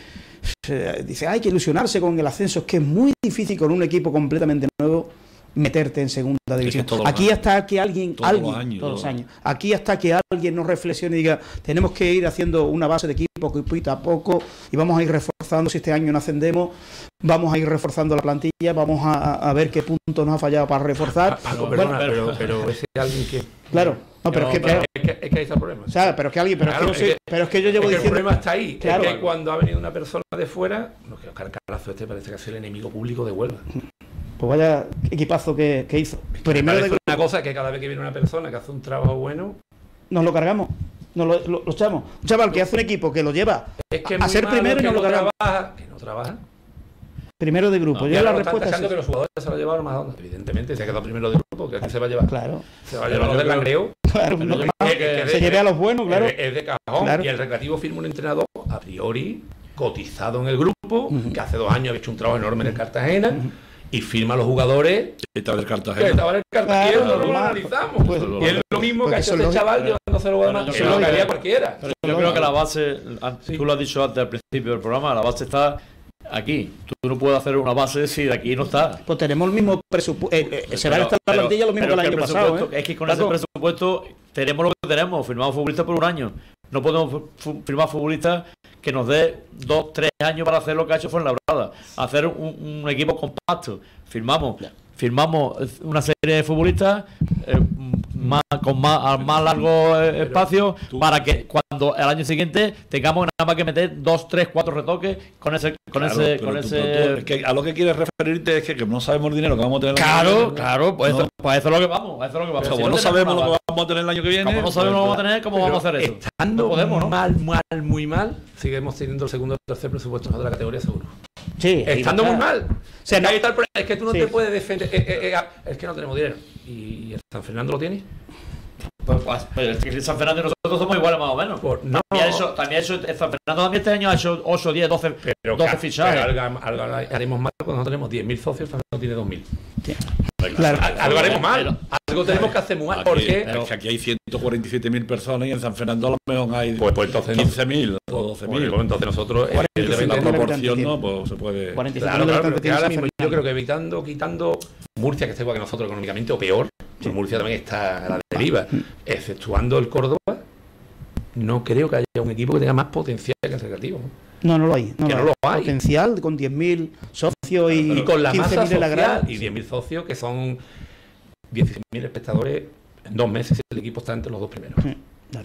eh, dice, hay que ilusionarse con el ascenso. Es que es muy difícil con un equipo completamente nuevo meterte en segunda división. todos los Aquí años. hasta que alguien, Todos los alguien, años, todos los todos. años, aquí hasta que alguien nos reflexione y diga, tenemos que ir haciendo una base de equipo poquito a poco y vamos a ir reforzando. Si este año no ascendemos, vamos a ir reforzando la plantilla, vamos a, a ver qué punto nos ha fallado para reforzar. Paco, Bueno, perdona, pero, pero ese alguien que... claro, no, pero es que, pero claro, es, que, es que ahí está el problema. o sea, pero es que alguien, pero, Claro, es, que no sé- es que- pero es que yo llevo Es que el diciendo, problema está ahí. Claro. Es que cuando ha venido una persona de fuera, no, que Oscar Carazo este parece que es el enemigo público de Huelva. pues vaya equipazo que, que hizo. Primero Parece de una cosa que cada vez que viene una persona que hace un trabajo bueno, nos lo cargamos, nos lo, lo- lo echamos. Un chaval que hace un equipo que lo lleva es que es a muy ser malo, primero y que no lo cargamos. trabaja, que no trabaja. Primero de grupo. No, Yo Ya la lo están respuesta tachando es que los jugadores se lo llevaron más onda. Evidentemente, se ha quedado primero de grupo, que aquí se va a llevar. claro, Se va a llevar los del Langreo. claro, Pero no, yo que creo que es se de- lleve a los buenos, claro. Es de, es de cajón. Claro. Y el Recreativo firma un entrenador, a priori, cotizado en el grupo, Ujú. que hace dos años ha hecho un trabajo enorme en el Cartagena, y firma a los jugadores Está del que Cartagena. estaban en el Cartagena. Claro, y eso no lo normal. analizamos. Pues- y es lo mismo pues que ha eso hecho es este lógico. chaval llevándose los Bueno, demás, yo que creo lo que- haría cualquiera. Pero yo creo que la base, Sí. tú lo has dicho antes al principio del programa, la base está aquí. Tú no puedes hacer una base si de aquí no está. Pues tenemos el mismo presupuesto. Eh, eh, se va a Pero- gastar la pero- plantilla lo mismo pero que el que año el pasado. presupuesto- ¿eh? Es que con Paco, ese presupuesto tenemos lo que tenemos, firmamos futbolistas por un año. No podemos fu- firmar futbolistas que nos dé dos, tres años para hacer lo que ha hecho Fuenlabrada. Hacer un, un equipo compacto. Firmamos, firmamos una serie de futbolistas eh, más, con más, a más largo eh, espacio tú- para que cuando el año siguiente tengamos nada más que meter dos, tres, cuatro retoques con ese, con Claro, ese, pero con tú- ese. pero tú- es que a lo que quieres referirte es que, que no sabemos el dinero que vamos a tener el año que Claro, viene. claro, pues, No. eso, pues eso es lo que vamos, eso es lo que O vamos. sea, Si como no tenemos sabemos una lo base, que vamos a tener el año que viene. como no sabemos lo que vamos a tener, ¿cómo Pero vamos a hacer eso? Estando No podemos, ¿no? mal, mal, muy mal, seguimos teniendo el segundo o tercer presupuesto de la categoría seguro. Sí, ahí Estando va a muy estar. mal. O sea, no- Ahí está el problema, es que tú no Sí. te puedes defender. eh, eh, eh, ah, es que no tenemos dinero. ¿Y el San Fernando lo tiene? Pues, pues, pues, es que San Fernando y nosotros somos iguales más o menos. Por- no. También ha hecho, también ha hecho, San Fernando también este año ha hecho ocho, diez, doce, Pero doce que- fichajes. pero algo, algo haremos mal cuando no tenemos diez mil socios, San Fernando tiene dos mil. Claro. Algo haremos mal. Pero- Algo tenemos que hacer muy mal. Aquí, Porque. es que aquí hay ciento cuarenta y siete mil personas y en San Fernando a lo mejor hay Pues, pues entonces no. quince mil o doce Pues, mil. pues, entonces nosotros. cuarenta y La cinco evidentemente, mil proporción habitantes no, pues se puede. cuarenta y cinco Claro, mil claro, habitantes pero que tiene ahora San mismo yo Fernando. creo que evitando, quitando Murcia, que está igual que nosotros económicamente o peor, pues Murcia también está a la deriva, exceptuando el Córdoba, no creo que haya un equipo que tenga más potencial que el Recreativo. No, no lo hay. No Que lo no hay. lo hay. Potencial con diez mil socios y, Y con la quince masa mil en la grada. social y diez mil socios, que son dieciséis mil espectadores en dos meses, el equipo está entre los dos primeros. Claro.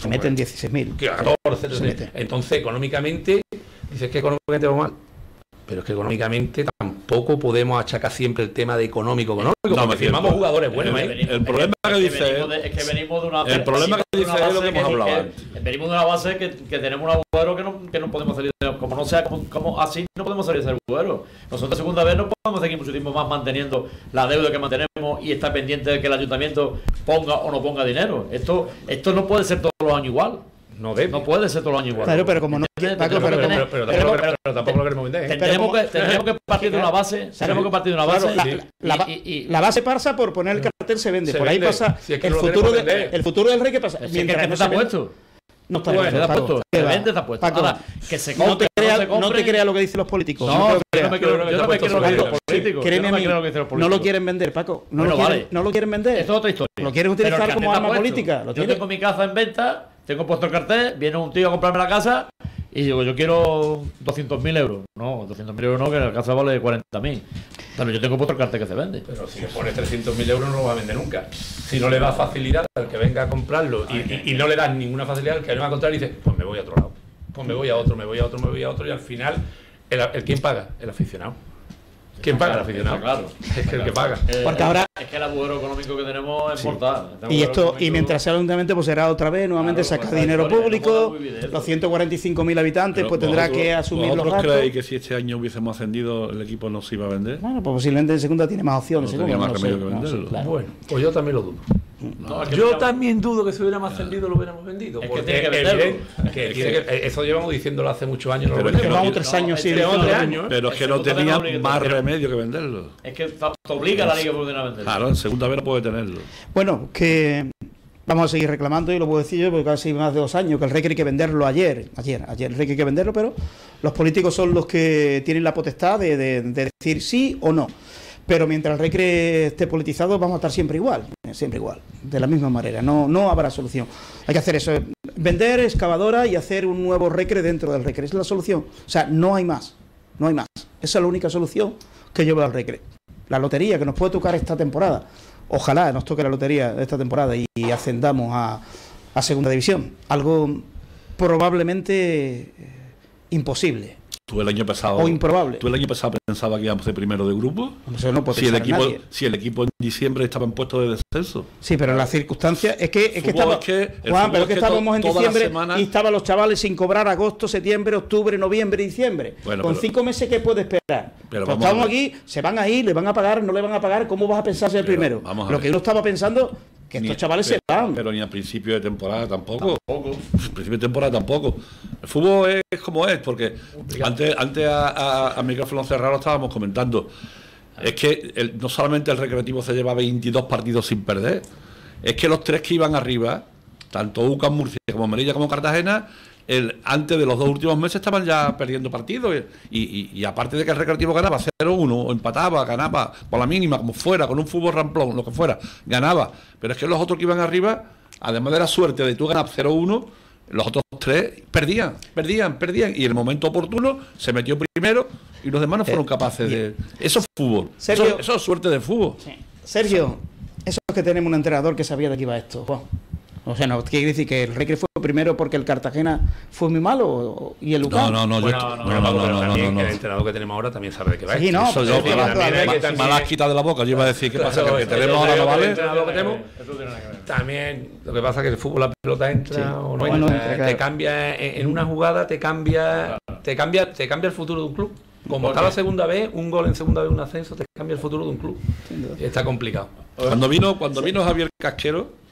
Se meten dieciséis mil. catorce, trece. Entonces, económicamente, dices que económicamente va mal. Pero es que económicamente tampoco podemos achacar siempre el tema de económico económico. No, porque firmamos jugadores buenos, el, ¿eh? el problema que dice es, es que venimos de una el problema que dice es lo que hemos hablado que, antes. venimos de una base que, que tenemos un agujero que no, que no podemos salir de, como no sea como, como así no podemos salir de ese agujero. Nosotros segunda vez no podemos seguir mucho tiempo más manteniendo la deuda que mantenemos y estar pendiente de que el ayuntamiento ponga o no ponga dinero. Esto esto no puede ser todos los años igual. No debe. No puede ser todos los años igual. Claro, pero como no Paco, Paco, pero, pero, pero, pero, pero, tampoco, pero, pero tampoco lo queremos vender. ¿eh? Tendremos como- que, tendremos que partir de una base, tenemos que partir de una base. Claro, y- la, la ba- y- y- la base pasa por poner el cartel se vende. Se por ahí vende. pasa Si es que el, no lo futuro queremos de- vender. el futuro del rey que pasa. Es que el Mientras que no está se vende- puesto. No está Bueno, puesto, está Paco. puesto. ¿Qué Se va? vende, está puesto. Paco, Ahora, que se no compre, te no creas se compre. no te creas lo que dicen los políticos. No, Yo creo que yo no me quiero, yo no me quiero lo que dicen los políticos. Créeme Yo no a me mí, quiero lo que dicen los no políticos. lo quieren vender, Paco. No, Bueno, lo, quieren, vale. no lo quieren vender. Esto es otra historia. Lo quieren Pero utilizar el cartel como está arma puesto. política. Lo Yo tienen. tengo mi casa en venta, tengo puesto el cartel, viene un tío a comprarme la casa y digo, yo quiero doscientos mil euros. No, doscientos mil euros no, que la casa vale cuarenta mil. Pero yo tengo puesto el cartel que se vende. Pero si le pones trescientos mil euros no lo va a vender nunca. Si no le das facilidad al que venga a comprarlo y, y- y no le das ninguna facilidad al que venga a comprar y dice, pues me voy a otro lado. Pues me voy a otro, me voy a otro, me voy a otro y al final, ¿el, el quién paga? El aficionado. ¿Quién paga? El aficionado. Claro. Es que el que paga. Eh, Porque ahora- es que el agujero económico que tenemos es mortal. Este Y agujero esto y económico- mientras sea el ayuntamiento, pues será otra vez, nuevamente Claro, sacar pues, la dinero historia, público, no podemos vivir de eso. los ciento cuarenta y cinco mil habitantes, Pero pues tendrá vosotros- que asumir los ¿Vosotros gastos. creéis que si este año hubiésemos ascendido el equipo no se iba a vender? Bueno, pues posiblemente en segunda tiene más opciones. No seguro, tenía más no lo remedio sé, que no lo sé, venderlo. claro. Bueno, pues yo también lo dudo. No, es que Yo mira, también dudo que si hubiéramos ascendido lo hubiéramos vendido. Es que porque tiene que es venderlo. evidente que Es tiene que- que- eso llevamos diciéndolo hace muchos años. No Pero lo es que vendemos. Llevamos tres años, sí, es que diciendo llevamos lo tres mismo. años. Pero es que no segundo tenía tenemos más obligación. remedio que venderlo. Es que te te obliga a la liga por a venderlo. Claro, en segunda vez no puede tenerlo. Bueno, que vamos a seguir reclamando y lo puedo decir yo porque casi más de dos años que el Recre hay que venderlo ayer, ayer, ayer el Recre hay que venderlo, pero los políticos son los que tienen la potestad de, de- de decir sí o no. Pero mientras el Recre esté politizado vamos a estar siempre igual, eh, siempre igual, de la misma manera, no, no habrá solución. Hay que hacer eso, eh, vender excavadora y hacer un nuevo Recre dentro del Recre, es la solución. O sea, no hay más, no hay más. Esa es la única solución que lleva al Recre. La lotería que nos puede tocar esta temporada. Ojalá nos toque la lotería de esta temporada y, y ascendamos a, a segunda división. Algo probablemente eh, imposible Tú el año pasado. o improbable. ¿Tú el año pasado pensabas que íbamos a ser primero de grupo? Eso no puede Si el, pensar equipo, nadie. si el equipo en diciembre estaba en puesto de descenso. Sí, pero las circunstancias es que es que, Fútbol estaba, es que- el Juan, fútbol pero es es que que estábamos en to- toda la diciembre semana- y estaban los chavales sin cobrar agosto, septiembre, octubre, noviembre y diciembre. Bueno, Con pero- cinco meses, ¿qué puede esperar? Pero Pues vamos a estamos ver. aquí, se van a ir, le van a pagar, no le van a pagar, ¿cómo vas a pensar ser el Pero primero? vamos a Lo ver. que uno estaba pensando, que estos Ni- chavales pero, se van. Pero ni a principio de temporada tampoco. Tampoco. A principio de temporada tampoco. El fútbol es como es, porque antes, antes a, a, a micrófono cerrado estábamos comentando. Es que el- no solamente el Recreativo se lleva veintidós partidos sin perder, es que los tres que iban arriba, tanto U C A M Murcia como Melilla como Cartagena, el, antes de los dos últimos meses estaban ya perdiendo partidos. Y, y, y aparte de que el Recreativo ganaba cero uno, o empataba, ganaba por la mínima, como fuera, con un fútbol ramplón, lo que fuera, ganaba. Pero es que los otros que iban arriba, además de la suerte de tú ganar cero uno, los otros tres perdían, perdían, perdían. Y en el momento oportuno se metió primero y los demás no fueron capaces de. Eso es fútbol. Sergio- Eso, eso es suerte de fútbol. Sí. Sergio, eso es que tenemos un entrenador que sabía de qué iba esto, Juan. O sea, ¿no quiere decir que el Recre fue primero porque el Cartagena fue muy malo o- y el U C A M? No, no, no, yo Bueno, estoy- no, no, no, no, pero no, no, también no, no. el entrenador que tenemos ahora también sabe de qué va. Sí, esto. no, Eso pero yo, es que también va- hay que va- también- me la has quitado de la boca. Yo iba a decir, ¿qué pasa? Que el que tenemos ahora no El vale. entrenador que tenemos, Eso tiene nada que ver. también lo que pasa es que el fútbol, la pelota entra Sí. o no O no entra, entra, claro. te cambia en, en una jugada, te cambia, te cambia, te cambia el futuro de un club. Como está la segunda vez, un gol en segunda vez, un ascenso, te cambia el futuro de un club. Y está complicado. Cuando vino, cuando vino Javier Casquero,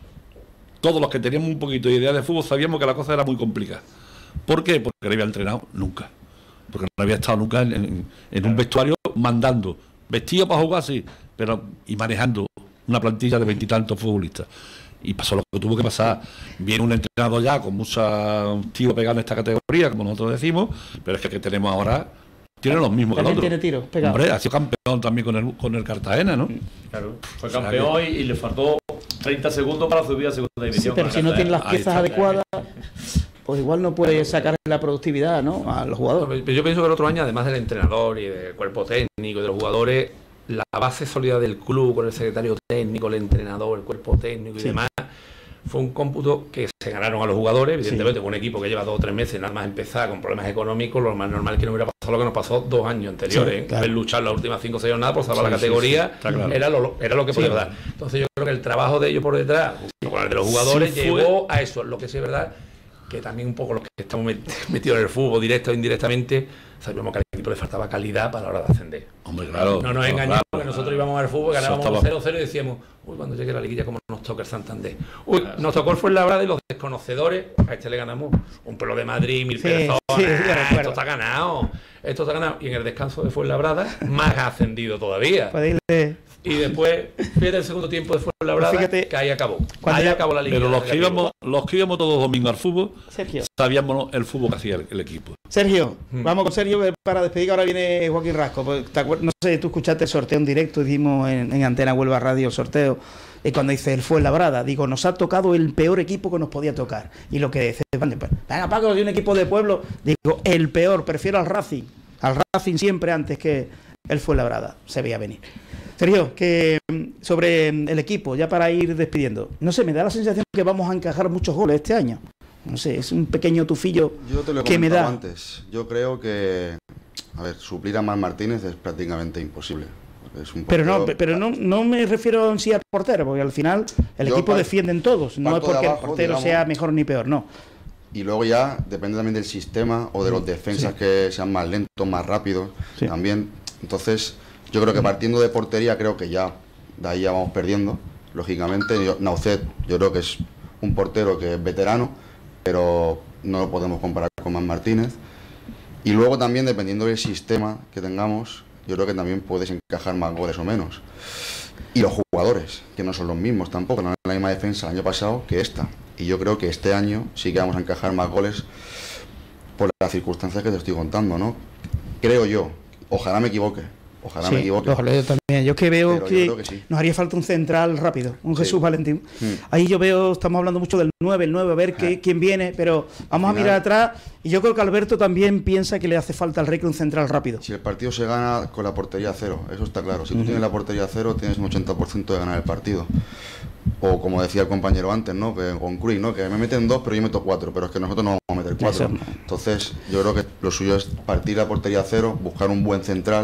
todos los que teníamos un poquito de idea de fútbol sabíamos que la cosa era muy complicada. ¿Por qué? Porque no había entrenado nunca. Porque no había estado nunca en, en- en un vestuario mandando. Vestido para jugar, sí, pero y manejando una plantilla de veintitantos futbolistas. Y pasó lo que tuvo que pasar. Viene un entrenador ya con mucha tiro pegado en esta categoría, como nosotros decimos, pero es que el que tenemos ahora tiene los mismos que el También otro. tiene tiros pegados. Hombre, ha sido campeón también con el, con el Cartagena, ¿no? Claro. Fue O sea campeón y, y le faltó treinta segundos para subir a segunda Sí, división. pero con si el no tiene las Cartagena. piezas está. adecuadas, pues igual no puede sacar la productividad, ¿no? A los jugadores. Yo pienso que el otro año, además del entrenador y del cuerpo técnico y de los jugadores, la base sólida del club, con el secretario técnico, el entrenador, el cuerpo técnico y Sí. demás, fue un cómputo que se ganaron a los jugadores, evidentemente, sí. Un equipo que lleva dos o tres meses nada más empezar con problemas económicos, lo más normal es que no hubiera pasado lo que nos pasó dos años anteriores, sí, ¿eh? Claro. El luchar las últimas cinco o seis jornadas por salvar sí, la categoría, sí, sí, claro. era, lo, era lo que podía sí. dar. Entonces yo creo que el trabajo de ellos por detrás, con el de los jugadores, sí, llevó a eso, lo que sí es verdad, que también un poco los que estamos metidos en el fútbol, directo o indirectamente, sabíamos que al equipo le faltaba calidad para la hora de ascender. Hombre, claro. No nos engañamos, claro, que nosotros íbamos al fútbol, ganábamos cero cero y decíamos, uy, cuando llegue la liguilla, como nos toca el Santander. Uy, claro. Nos tocó el Fuenlabrada y los desconocedores, a este le ganamos un pelo de Madrid, mil sí, personas, sí, sí, esto está ganado, esto está ganado. Y en el descanso de Fuenlabrada, más ha ascendido todavía. Y después, fíjate el segundo tiempo de Fuenlabrada, fíjate, que ahí acabó. Ahí ya, acabó la liga. Pero los que, íbamos, los que íbamos todos los domingos al fútbol, Sergio, sabíamos el fútbol que hacía el, el equipo. Sergio, hmm. vamos con Sergio para despedir, que ahora viene Joaquín Rasco. No sé, tú escuchaste el sorteo en directo, hicimos en, en Antena Huelva Radio el sorteo. Y cuando dice el Fuenlabrada, digo, nos ha tocado el peor equipo que nos podía tocar. Y lo que dice, venga Paco, de un equipo de pueblo, digo, el peor, prefiero al Racing. Al Racing siempre antes que el Fuenlabrada. Se veía venir. Sergio, que sobre el equipo, ya para ir despidiendo, no sé, me da la sensación que vamos a encajar muchos goles este año. No sé, es un pequeño tufillo Yo te lo he que me da. Antes. Yo creo que, a ver, suplir a Mar Martínez es prácticamente imposible. Es un pero no, pero no, no me refiero en sí al portero, porque al final el Yo equipo defienden todos, no es porque abajo, el portero digamos, sea mejor ni peor, no. Y luego ya depende también del sistema o de los defensas sí. que sean más lentos, más rápidos, sí. también. Entonces, yo creo que partiendo de portería, creo que ya de ahí ya vamos perdiendo, lógicamente. Yo, Naucet, yo creo que es un portero que es veterano, pero no lo podemos comparar con Mar Martínez. Y luego también, dependiendo del sistema que tengamos, yo creo que también puedes encajar más goles o menos. Y los jugadores, que no son los mismos tampoco, no es la misma defensa el año pasado que esta. Y yo creo que este año sí que vamos a encajar más goles por las circunstancias que te estoy contando, ¿no? Creo yo, ojalá me equivoque. Ojalá sí, me equivoque. Ojalá yo también. Yo es que veo que, que sí. nos haría falta un central rápido, un sí. Jesús Valentín. Hmm. Ahí yo veo, estamos hablando mucho del nueve, el nueve, a ver qué, quién viene, pero vamos a mirar atrás. Y yo creo que Alberto también piensa que le hace falta al Recre un central rápido. Si el partido se gana con la portería cero, eso está claro. Si uh-huh. tú tienes la portería cero, tienes un ochenta por ciento de ganar el partido. O como decía el compañero antes, ¿no? Que con Cruz, ¿no? Que me meten dos, pero yo meto cuatro, pero es que nosotros no vamos a meter cuatro. Eso. Entonces, yo creo que lo suyo es partir la portería cero, buscar un buen central.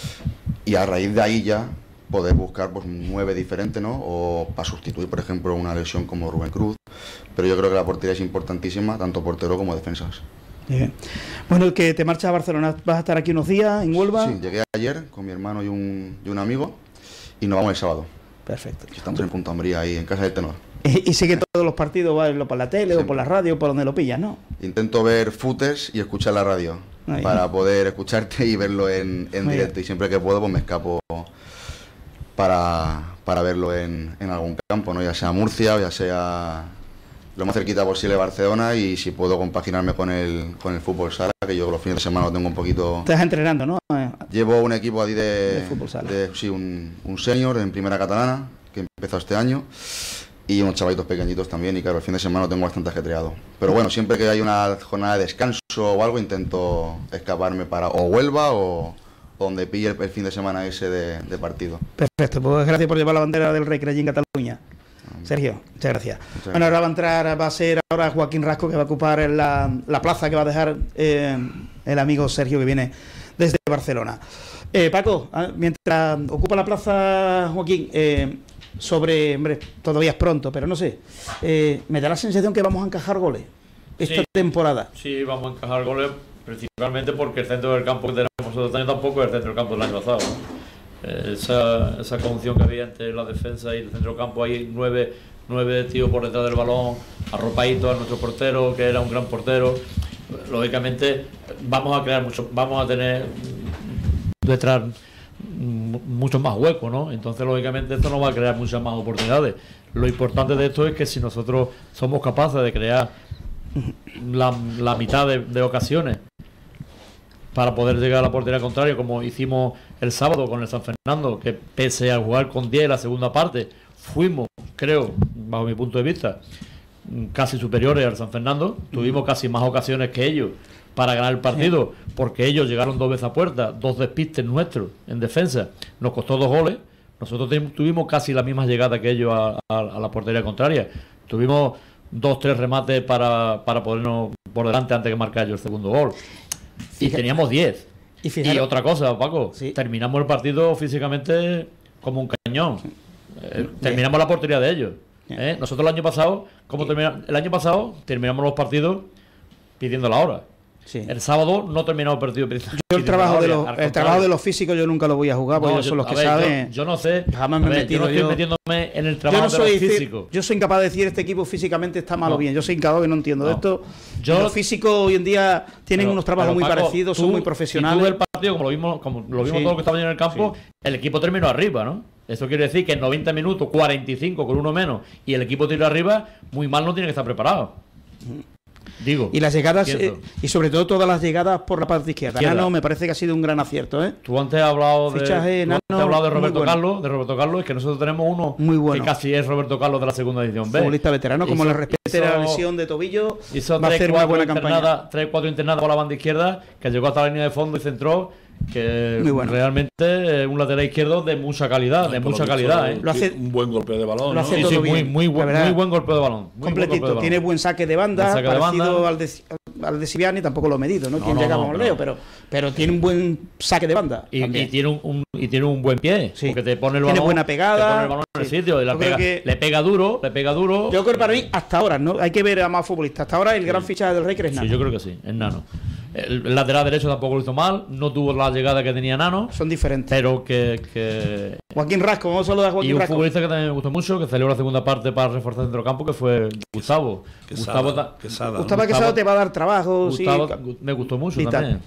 Y a raíz de ahí ya poder buscar pues, un nueve diferente, ¿no? O para sustituir, por ejemplo, una lesión como Rubén Cruz. Pero yo creo que la portería es importantísima, tanto portero como defensas. Bien. Bueno, que te marchas a Barcelona, ¿vas a estar aquí unos días en Huelva? Sí, llegué ayer con mi hermano y un, y un amigo y nos vamos el sábado. Perfecto. Estamos en Punta Umbría, ahí en casa del Tenor. Y, y sigue todos los partidos, ¿vale? Por la tele sí. o por la radio, por donde lo pillas, ¿no? Intento ver footers y escuchar la radio. Ahí. Para poder escucharte y verlo en, en directo. Bien. Y siempre que puedo pues me escapo para, para verlo en, en algún campo, ¿no? Ya sea Murcia o ya sea lo más cerquita posible Barcelona, y si puedo compaginarme con el con el fútbol sala, que yo los fines de semana lo tengo un poquito... Estás entrenando, ¿no? Llevo un equipo ahí de, de fútbol sala. De, sí, un, un senior en primera catalana que empezó este año. Y unos chavalitos pequeñitos también, y claro, el fin de semana lo tengo bastante ajetreado. Pero bueno, siempre que hay una jornada de descanso o algo, intento escaparme para o Huelva o donde pille el, el fin de semana ese de, de partido. Perfecto, pues gracias por llevar la bandera del Recre allí en Cataluña. Sergio, muchas gracias. Muchas bueno, ahora va a entrar, va a ser ahora Joaquín Rasco, que va a ocupar la, la plaza que va a dejar eh, el amigo Sergio, que viene desde Barcelona. Eh, Paco, mientras ocupa la plaza Joaquín, eh, sobre, hombre, todavía es pronto, pero no sé, eh, me da la sensación que vamos a encajar goles esta sí, temporada. Sí, vamos a encajar goles, principalmente porque el centro del campo que tenemos nosotros este año tampoco es el centro del campo del año pasado, ¿no? eh, esa, esa conjunción que había entre la defensa y el centro del campo, hay nueve, nueve tíos por detrás del balón, arropaditos a nuestro portero, que era un gran portero. Lógicamente vamos a crear mucho, vamos a tener detrás muchos más huecos, ¿no? Entonces, lógicamente, esto nos va a crear muchas más oportunidades. Lo importante de esto es que si nosotros somos capaces de crear la, la mitad de, de ocasiones para poder llegar a la portería contraria, como hicimos el sábado con el San Fernando, que pese a jugar con diez la segunda parte, fuimos, creo, bajo mi punto de vista, casi superiores al San Fernando, tuvimos casi más ocasiones que ellos para ganar el partido, porque ellos llegaron dos veces a puerta, dos despistes nuestros en defensa, nos costó dos goles, nosotros tuvimos casi la misma llegada que ellos a, a, a la portería contraria, tuvimos dos, tres remates para, para ponernos por delante antes que marcar yo el segundo gol. Y Fija- teníamos diez. Y, Y fijaros- otra cosa, Paco, Sí. terminamos el partido físicamente como un cañón. Eh, terminamos la portería de ellos. ¿eh? Nosotros el año pasado, ¿cómo termina- el año pasado terminamos los partidos pidiendo la hora. sí. El sábado no terminamos el partido pidiendo Yo el trabajo, de los, al el contrario. trabajo de los físicos yo nunca lo voy a jugar, porque No, ellos son yo- los a que ver, saben. Yo, yo no sé. Jamás me a he ver, metido yo no estoy yo- metiéndome en el Yo trabajo no de soy los decir- físicos. yo soy incapaz de decir este equipo físicamente está mal o No. bien. Yo soy incapaz que no entiendo de No. esto. Yo- los físicos hoy en día tienen Pero- unos trabajos pero, muy Paco, parecidos, son tú- muy si profesionales. tú ves el partido, como lo vimos, como lo vimos Sí. todos los que estaban en el campo, el equipo terminó arriba, ¿no? Eso quiere decir que en noventa minutos, cuarenta y cinco con uno menos, y el equipo tiró arriba, muy mal no tiene que estar preparado. Digo. Y las llegadas, pienso. eh, y sobre todo todas las llegadas por la parte izquierda. Izquierda. Nano me parece que ha sido un gran acierto, ¿eh? Tú antes has hablado de, Fichaje, tú antes Nano, has hablado de muy Roberto bueno. Carlos, de Roberto Carlos, es que nosotros tenemos uno Muy bueno. que casi es Roberto Carlos de la segunda división B. Futbolista veterano, como Hizo- le respete la hizo- lesión de tobillo, Hizo va a tres, hacer una cuatro buena campaña. internadas, tres, cuatro internadas por la banda izquierda, que llegó hasta la línea de fondo y centró, que Muy bueno. realmente es un lateral izquierdo de mucha calidad, de Por lo mucha visto, calidad, ¿eh? Lo hace- un buen golpe de balón. lo ¿no? hace Sí, todo sí, bien, muy, muy, la buen, verdad. muy buen golpe de balón. muy buen Completito. golpe de balón. Tiene buen saque de banda, Buen saque de parecido banda. al de, al de Siviani, tampoco lo he medido, ¿no? No, Quien no, llegaba no, a no. Leo, pero, pero tiene un buen saque de banda. Y, también. y tiene un, un- y tiene un buen pie, Sí. porque te pone el Tiene balón, buena pegada, te pone el balón en el sí. sitio y la Yo creo pega- que- le pega duro, le pega duro. Yo creo que para mí, hasta ahora, ¿no? Hay que ver a más futbolistas. Hasta ahora el gran fichaje del Rey es Sí, Nano. yo creo que sí, es Nano. El, el lateral derecho tampoco lo hizo mal, no tuvo la llegada que tenía Nano, Son diferentes. pero que, que Joaquín Rasco, vamos a saludar a y Joaquín un Rasco. futbolista que también me gustó mucho, que salió la segunda parte para reforzar el centrocampo, que fue Gustavo. Quesada, Gustavo, ta- Quesada, ¿no? Gustavo Quesado te va a dar trabajo. sí. Gustavo me gustó mucho Vital. también.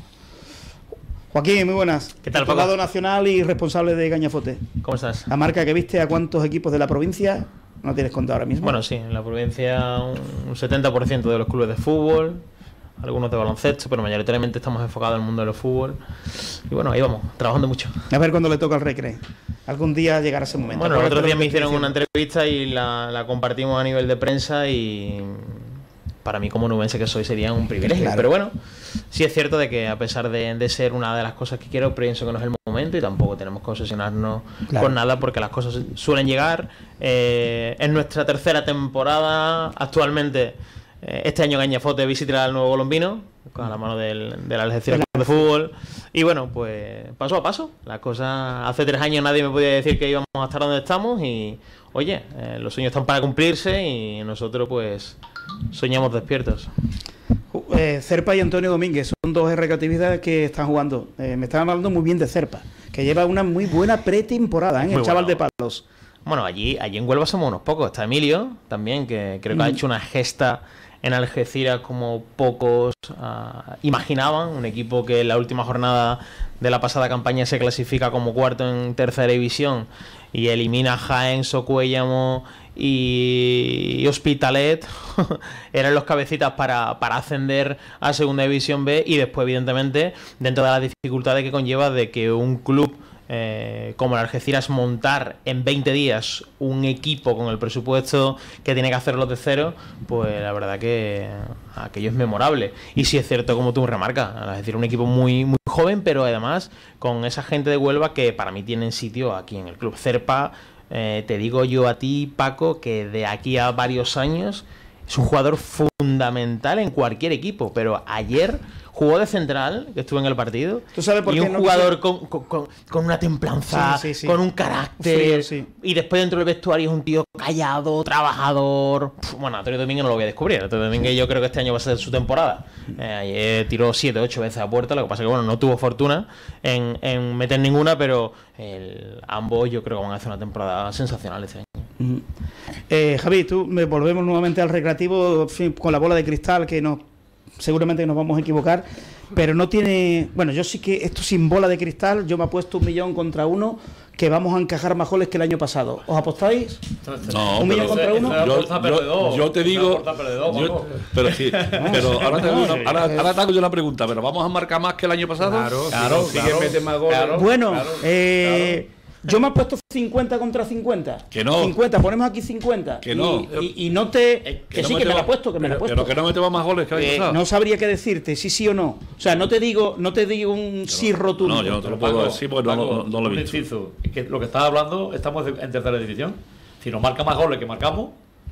Joaquín, muy buenas. ¿Qué tal, Diputado Paco? nacional y responsable de Gañafote. ¿Cómo estás? La marca que viste a cuántos equipos de la provincia no tienes contado ahora mismo. Bueno, sí, en la provincia un setenta por ciento de los clubes de fútbol, algunos de baloncesto, pero mayoritariamente estamos enfocados en el mundo del fútbol. Y bueno, ahí vamos, trabajando mucho. A ver cuándo le toca al Recre. Algún día llegará ese momento. Bueno, el Acuérdate otro día lo me que estoy hicieron una diciendo. entrevista y la, la compartimos a nivel de prensa y para mí como nubense que soy sería un privilegio. Claro. Pero bueno, sí es cierto de que a pesar de, de ser una de las cosas que quiero, pienso que no es el momento y tampoco tenemos que obsesionarnos Claro. con nada porque las cosas suelen llegar. Eh, es nuestra tercera temporada actualmente. eh, Este año Gañafote visitará al nuevo Colombino con la mano del, de la Selección de Fútbol. Y bueno, pues paso a paso. Las cosas, hace tres años nadie me podía decir que íbamos a estar donde estamos y oye, eh, los sueños están para cumplirse y nosotros pues soñamos despiertos. Eh, Cerpa y Antonio Domínguez son dos recreatividades que están jugando. Eh, me estaban hablando muy bien de Cerpa, que lleva una muy buena pretemporada, ¿eh? El Muy chaval bueno. de palos. Bueno, allí, allí en Huelva somos unos pocos. Está Emilio también, que creo que ha Mm. hecho una gesta en Algeciras como pocos ah, imaginaban. Un equipo que en la última jornada de la pasada campaña se clasifica como cuarto en tercera división y elimina a Jaén, Socuéllamo y, y Hospitalet. Eran los cabecitas para, para ascender a segunda división B y después, evidentemente, dentro de las dificultades que conlleva de que un club Eh, como el Algeciras montar en veinte días un equipo con el presupuesto que tiene que hacerlo de cero, pues la verdad que aquello es memorable. Y sí es cierto, como tú remarcas, es decir, un equipo muy, muy joven, pero además con esa gente de Huelva que para mí tienen sitio aquí en el club. Cerpa, eh, te digo yo a ti, Paco, que de aquí a varios años es un jugador fundamental en cualquier equipo, pero ayer jugó de central, que estuvo en el partido, ¿Tú sabes por y qué un no jugador con, con, con- con una templanza, Sí, sí, sí. con un carácter, Frío, sí. y después dentro del vestuario es un tío callado, trabajador. Pff, Bueno, Antonio Domínguez no lo voy a descubrir. Antonio Domínguez yo creo que este año va a ser su temporada. Eh, ayer tiró siete, ocho veces a puerta, lo que pasa que bueno, no tuvo fortuna en, en meter ninguna, pero el- ambos yo creo que van a hacer una temporada sensacional este año. Ujú. Eh, Javi, tú me volvemos nuevamente al recreativo, en fin, con la bola de cristal, que no, seguramente nos vamos a equivocar, pero no tiene. Bueno, yo sí que esto sin bola de cristal, yo me apuesto un millón contra uno que vamos a encajar más goles que el año pasado. ¿Os apostáis? No, ¿Un millón pero- contra uno? Yo, yo- yo te digo, yo- pero sí, pero ahora te, hago una- ahora, ahora te hago yo la pregunta, pero vamos a marcar más que el año pasado. Claro, Claro, si claro, consiguen meter más goles. claro. Bueno, claro, eh, yo me he puesto cincuenta contra cincuenta. Que no. cincuenta, ponemos aquí cincuenta. Que no. Y, y- y no te. Que, no sí, me que me te la va- he puesto, que me la he pero, puesto. pero que no metemos más goles que el año Eh, pasado. no sabría qué decirte, sí, sí o no. O sea, no te digo, no te digo un sí rotundo. No, yo no te lo Paco, puedo decir porque no, Paco, lo- no lo he un visto. inciso, es que lo que estás hablando, estamos en tercera división. Si nos marca más goles que marcamos,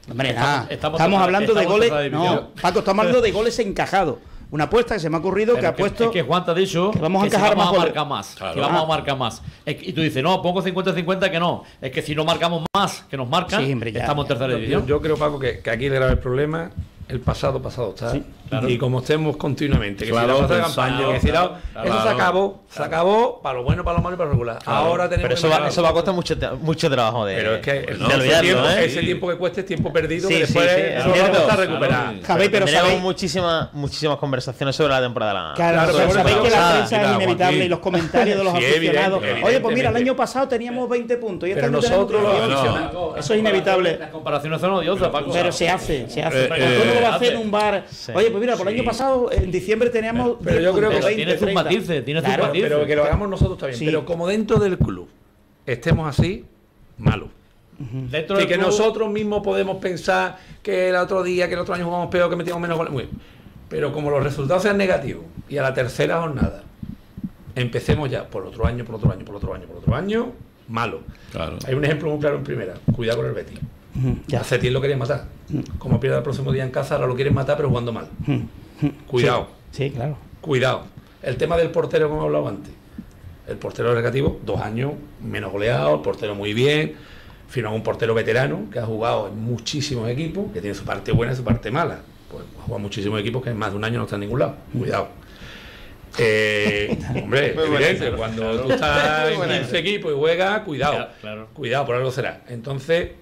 Hombre, Estamos- nada. estamos Estamos tercera- hablando de estamos goles. tercera división. No, Paco, estamos hablando de goles encajados. Una apuesta que se me ha ocurrido que Pero ha puesto. Es que Juan te ha dicho que vamos a si encajar vamos más a goles. marcar más. Claro. Que vamos Ah. a marcar más. Es que- y tú dices, no, pongo cincuenta cincuenta que no. Es que si no marcamos más que nos marcan, Sí, hombre, ya, estamos en ya. tercera Yo, división. yo creo, Paco, que, que aquí el grave problema, el pasado, pasado está. claro. Y como estemos continuamente, que Claro, si la pasada pensando, campaña, que si la- claro, eso claro. se acabó, se acabó para lo bueno, para lo malo y para lo regular. Ahora tenemos Pero eso que va, mirar- eso va a costar mucho, te- mucho trabajo de, Pero es que de el- no, ese, olvidarlo, tiempo, ¿eh? ese tiempo que cueste es tiempo perdido, Sí, que sí, después sí, eso es va a cierto. costar recuperar. Claro. Javi, pero Tendríamos sabéis. muchísimas, muchísimas conversaciones sobre la temporada. Claro, Claro, pero pero sabéis bueno, que la pasada. prensa Mira, es inevitable Joaquín. y los comentarios de los Sí, aficionados. evidente, Oye, pues mira, el evidentemente. año pasado teníamos veinte puntos y este Pero año tenemos nosotros los dieciocho. aficionados. Eso es inevitable. Las comparaciones son odiosas, Paco. Pero se hace, se hace. Eh, Porque tú no lo vas a hacer en hace. un bar. Sí. Oye, pues mira, por el Sí. año pasado, en diciembre teníamos. Pero diez yo creo que puntos, Pero tiene sus treinta. matices, tiene sus Claro, matices. Pero que lo hagamos nosotros está bien. Sí. Pero como dentro del club estemos así, malo. Dentro Sí, del que club- nosotros mismos podemos pensar que el otro día, que el otro año jugamos peor, que metíamos menos goles. Muy bien. Pero como los resultados sean negativos y a la tercera jornada empecemos ya por otro año, por otro año, por otro año, por otro año, malo. Claro. Hay un ejemplo muy claro en primera. Cuidado con el Betis. Ujú, Ya Ya. Setién lo querían matar. Como pierda el próximo día en casa, ahora lo quieren matar, pero jugando mal. Ujú, ujú. Cuidado. Sí, sí, claro. Cuidado. El tema del portero, como he hablado antes. El portero negativo, dos años menos goleado, el portero muy bien. Firmamos un portero veterano que ha jugado en muchísimos equipos, que tiene su parte buena y su parte mala. Pues ha jugado en muchísimos equipos que en más de un año no están en ningún lado. Cuidado. Eh, hombre, Muy buena evidente, esa, cuando claro. tú estás Muy en buena quince esa. equipos y juegas, cuidado. Claro, claro. Cuidado, por algo será. Entonces,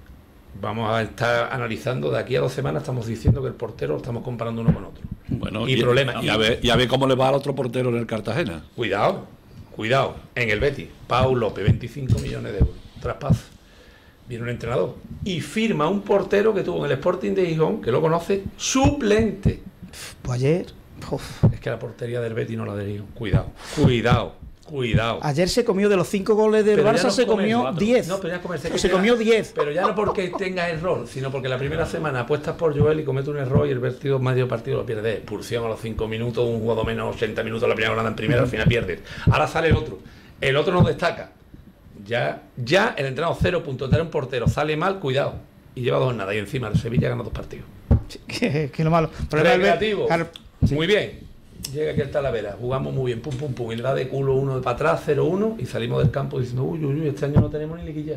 vamos a estar analizando, de aquí a dos semanas estamos diciendo que el portero lo estamos comparando uno con otro. Bueno, Y problema. Y a, ver, y a ver cómo le va al otro portero en el Cartagena. Cuidado, cuidado. En el Betis, Pau López, veinticinco millones de euros. Traspaso. Viene un entrenador y firma un portero que tuvo en el Sporting de Gijón, que lo conoce, suplente. Pues ayer. uf, Es que la portería del Betis no la de Gijón. Cuidado, cuidado, cuidado. Ayer se comió de los cinco goles del Pero ya Barça, no se comes comió cuatro. diez. No, pero ya comerse- Se comió diez. Pero ya no porque tengas error, sino porque la primera semana apuestas por Joel y comete un error y el partido, medio partido lo pierdes. Expulsión a los cinco minutos, un jugador menos ochenta minutos, la primera jornada en primera, al final pierdes. Ahora sale el otro. El otro no destaca. Ya, ya el entrenador cero puntos, trae un portero, sale mal, cuidado. Y lleva dos nada. Y encima el Sevilla gana dos partidos. Sí, que, que lo malo. El problema del Betis- Recreativo. claro, Muy bien. Llega aquí el Talavera, jugamos muy bien, pum, pum, pum, y le da de culo uno para atrás, cero uno, y salimos del campo diciendo, uy, uy, uy, este año no tenemos ni liguilla.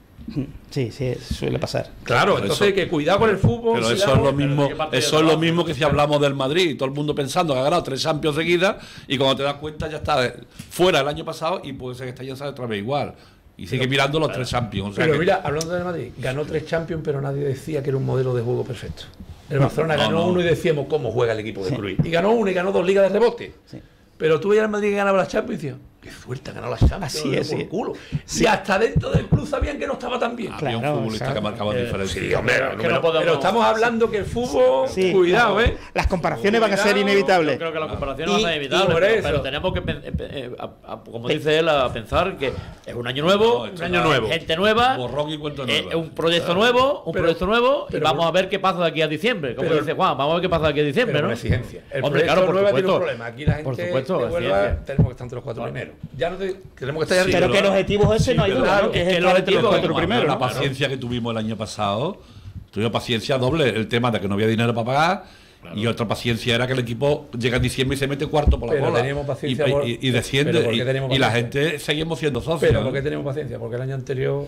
Sí, sí, suele pasar. Claro, Pero entonces eso- que cuidado con el fútbol. Pero eso sigamos- es lo mismo, ¿qué parte eso de es lo trabajo? mismo que si hablamos del Madrid y todo el mundo pensando que ha ganado tres Champions seguidas y cuando te das cuenta ya está fuera el año pasado y puede ser que este año sale otra vez igual. Y sigue mirando los tres Champions. o sea Pero que- mira, hablando de Madrid, ganó tres Champions, pero nadie decía que era un modelo de juego perfecto. El Barcelona No, ganó no. uno y decíamos cómo juega el equipo de Cruyff. Y ganó uno y ganó dos ligas de rebote. Sí. Pero tú veías al Madrid que ganaba las Champions y decías, qué suerte, ha ganado las Champions. Así lo es, dio por sí. culo. Y hasta dentro del club sabían que no estaba tan bien. había Claro, un futbolista exacto. que marcaba Eh, diferencia. Sí, hombre, que no pero, podemos- pero estamos hablando que el fútbol, Sí, cuidado, claro. ¿eh? Las comparaciones van a ser Cuidado, inevitables. Yo creo que la comparación Y- no es y inevitable, por pero, eso- pero tenemos que, pen- eh, eh, a- a- como dice él, a pensar que es un año nuevo, No, un esto año no- nuevo, gente nueva, Borrón y cuento eh, nuevo. un proyecto nuevo, un Pero- proyecto nuevo, y pero- vamos a ver qué pasa de aquí a diciembre. Como pero- dice Juan, vamos a ver qué pasa de aquí a diciembre, Pero ¿no? con exigencia. El Hombre, proyecto claro, por Nueva tiene un supuesto. problema. Aquí la gente Por supuesto, de Huelva exigencia. tenemos que estar entre los cuatro primeros. Ya no te, tenemos que estar arriba. Pero que el objetivo es ese, no hay pero duda, claro, ¿no? Que es es que el estar entre los objetivo cuatro es primeros. La ¿no? paciencia que tuvimos el año pasado, tuvimos paciencia doble. El tema de que no había dinero para pagar. Y otra paciencia era que el equipo llega en diciembre y se mete cuarto por la Pero cola. teníamos paciencia y, por- y- y desciende. pero ¿por qué y- teníamos y la paciencia? gente seguimos siendo socios. Pero ¿eh? ¿por qué tenemos paciencia? Porque el año anterior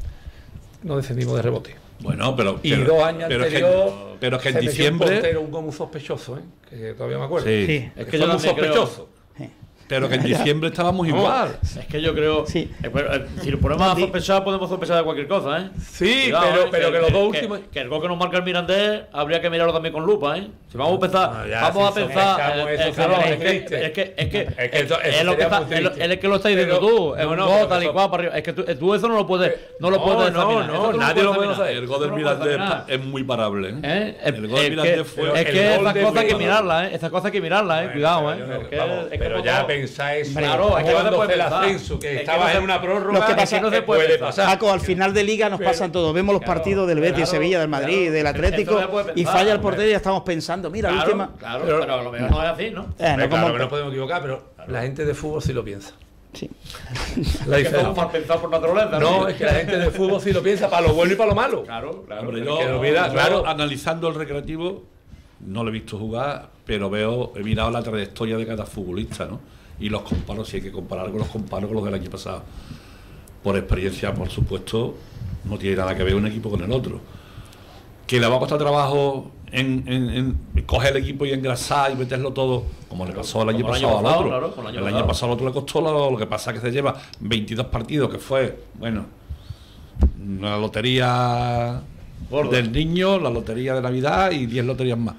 no descendimos de rebote. Bueno, pero. Y pero- dos años pero es que- anterior pero es que en se metió diciembre. un portero, un como sospechoso, ¿eh? Que todavía me acuerdo. Sí. Sí. Es Que que yo fue un también creo- sospechoso. Pero que en diciembre estábamos igual. Es que yo creo. Sí. eh, pero, eh, si nos ponemos a Sí. sospechar, podemos sospechar de cualquier cosa, ¿eh? Sí, Cuidado, pero, eh, pero que, los dos últimos. Que, el gol que nos marca el Mirandés habría que mirarlo también con lupa, ¿eh? Si vamos a pensar, No, ya, vamos si a pensar, sospechamos eh, eso, eh, claro, sería es, muy que, triste. es que es que Es que eso- es eso lo que sería está, muy es lo- triste. es el que lo está diciendo Pero- tú, es no, un no, gol pero tal y eso- cual para arriba. Es que tú, tú eso no lo puedes, no lo No, puedes no, examinar. no, Eso tú nadie lo puede examinar. saber. El gol del Eso tú no lo puedes Mirandés examinar. es muy parable. ¿eh? ¿Eh? El, El gol es Mirandés que, fue- es el que gol esas de cosas hay que Pedro. mirarlas, ¿eh? Esas cosas hay que mirarlas, ¿eh? Cuidado, ¿eh? Pero, Es que- vamos, es que pero como- ya pensáis, Claro, como es que no se cuando puede el pensar. ascenso, que Es que estabas no se- en una prórroga, Lo que pasa- es no se que puede puede pensar. pasar. Paco, al final de liga nos Pero- pasan todos. Vemos los Claro, partidos del Betis, claro, Sevilla, del Madrid, claro. del Eso Atlético, no se puede y pensar, falla el hombre. portero y ya estamos pensando, mira, la Claro, última. claro, Pero- pero a lo mejor no es así, ¿no? Eh, no Hombre, como- claro que nos podemos equivocar, pero la gente de fútbol sí lo piensa. Sí. La Que somos diferencia. mal pensados por naturaleza. No, es que la gente de fútbol sí lo piensa para lo bueno y para lo malo. Claro, claro. Hombre, pero yo, que lo hubiera- yo, claro. analizando el Recreativo, no lo he visto jugar, pero veo, he mirado la trayectoria de cada futbolista, ¿no? Y los comparo, si hay que comparar algo, los comparo con los del año pasado. Por experiencia, por supuesto, no tiene nada que ver un equipo con el otro. Que le va a costar trabajo en, en, en coger el equipo y engrasar y meterlo todo, como le pasó el año Como el pasado año al pasado, otro. claro, como el el año año pasado. pasado al otro le costó, lo, lo que pasa es que se lleva veintidós partidos, que fue, bueno, una lotería Gordo. del niño, la lotería de Navidad y diez loterías más.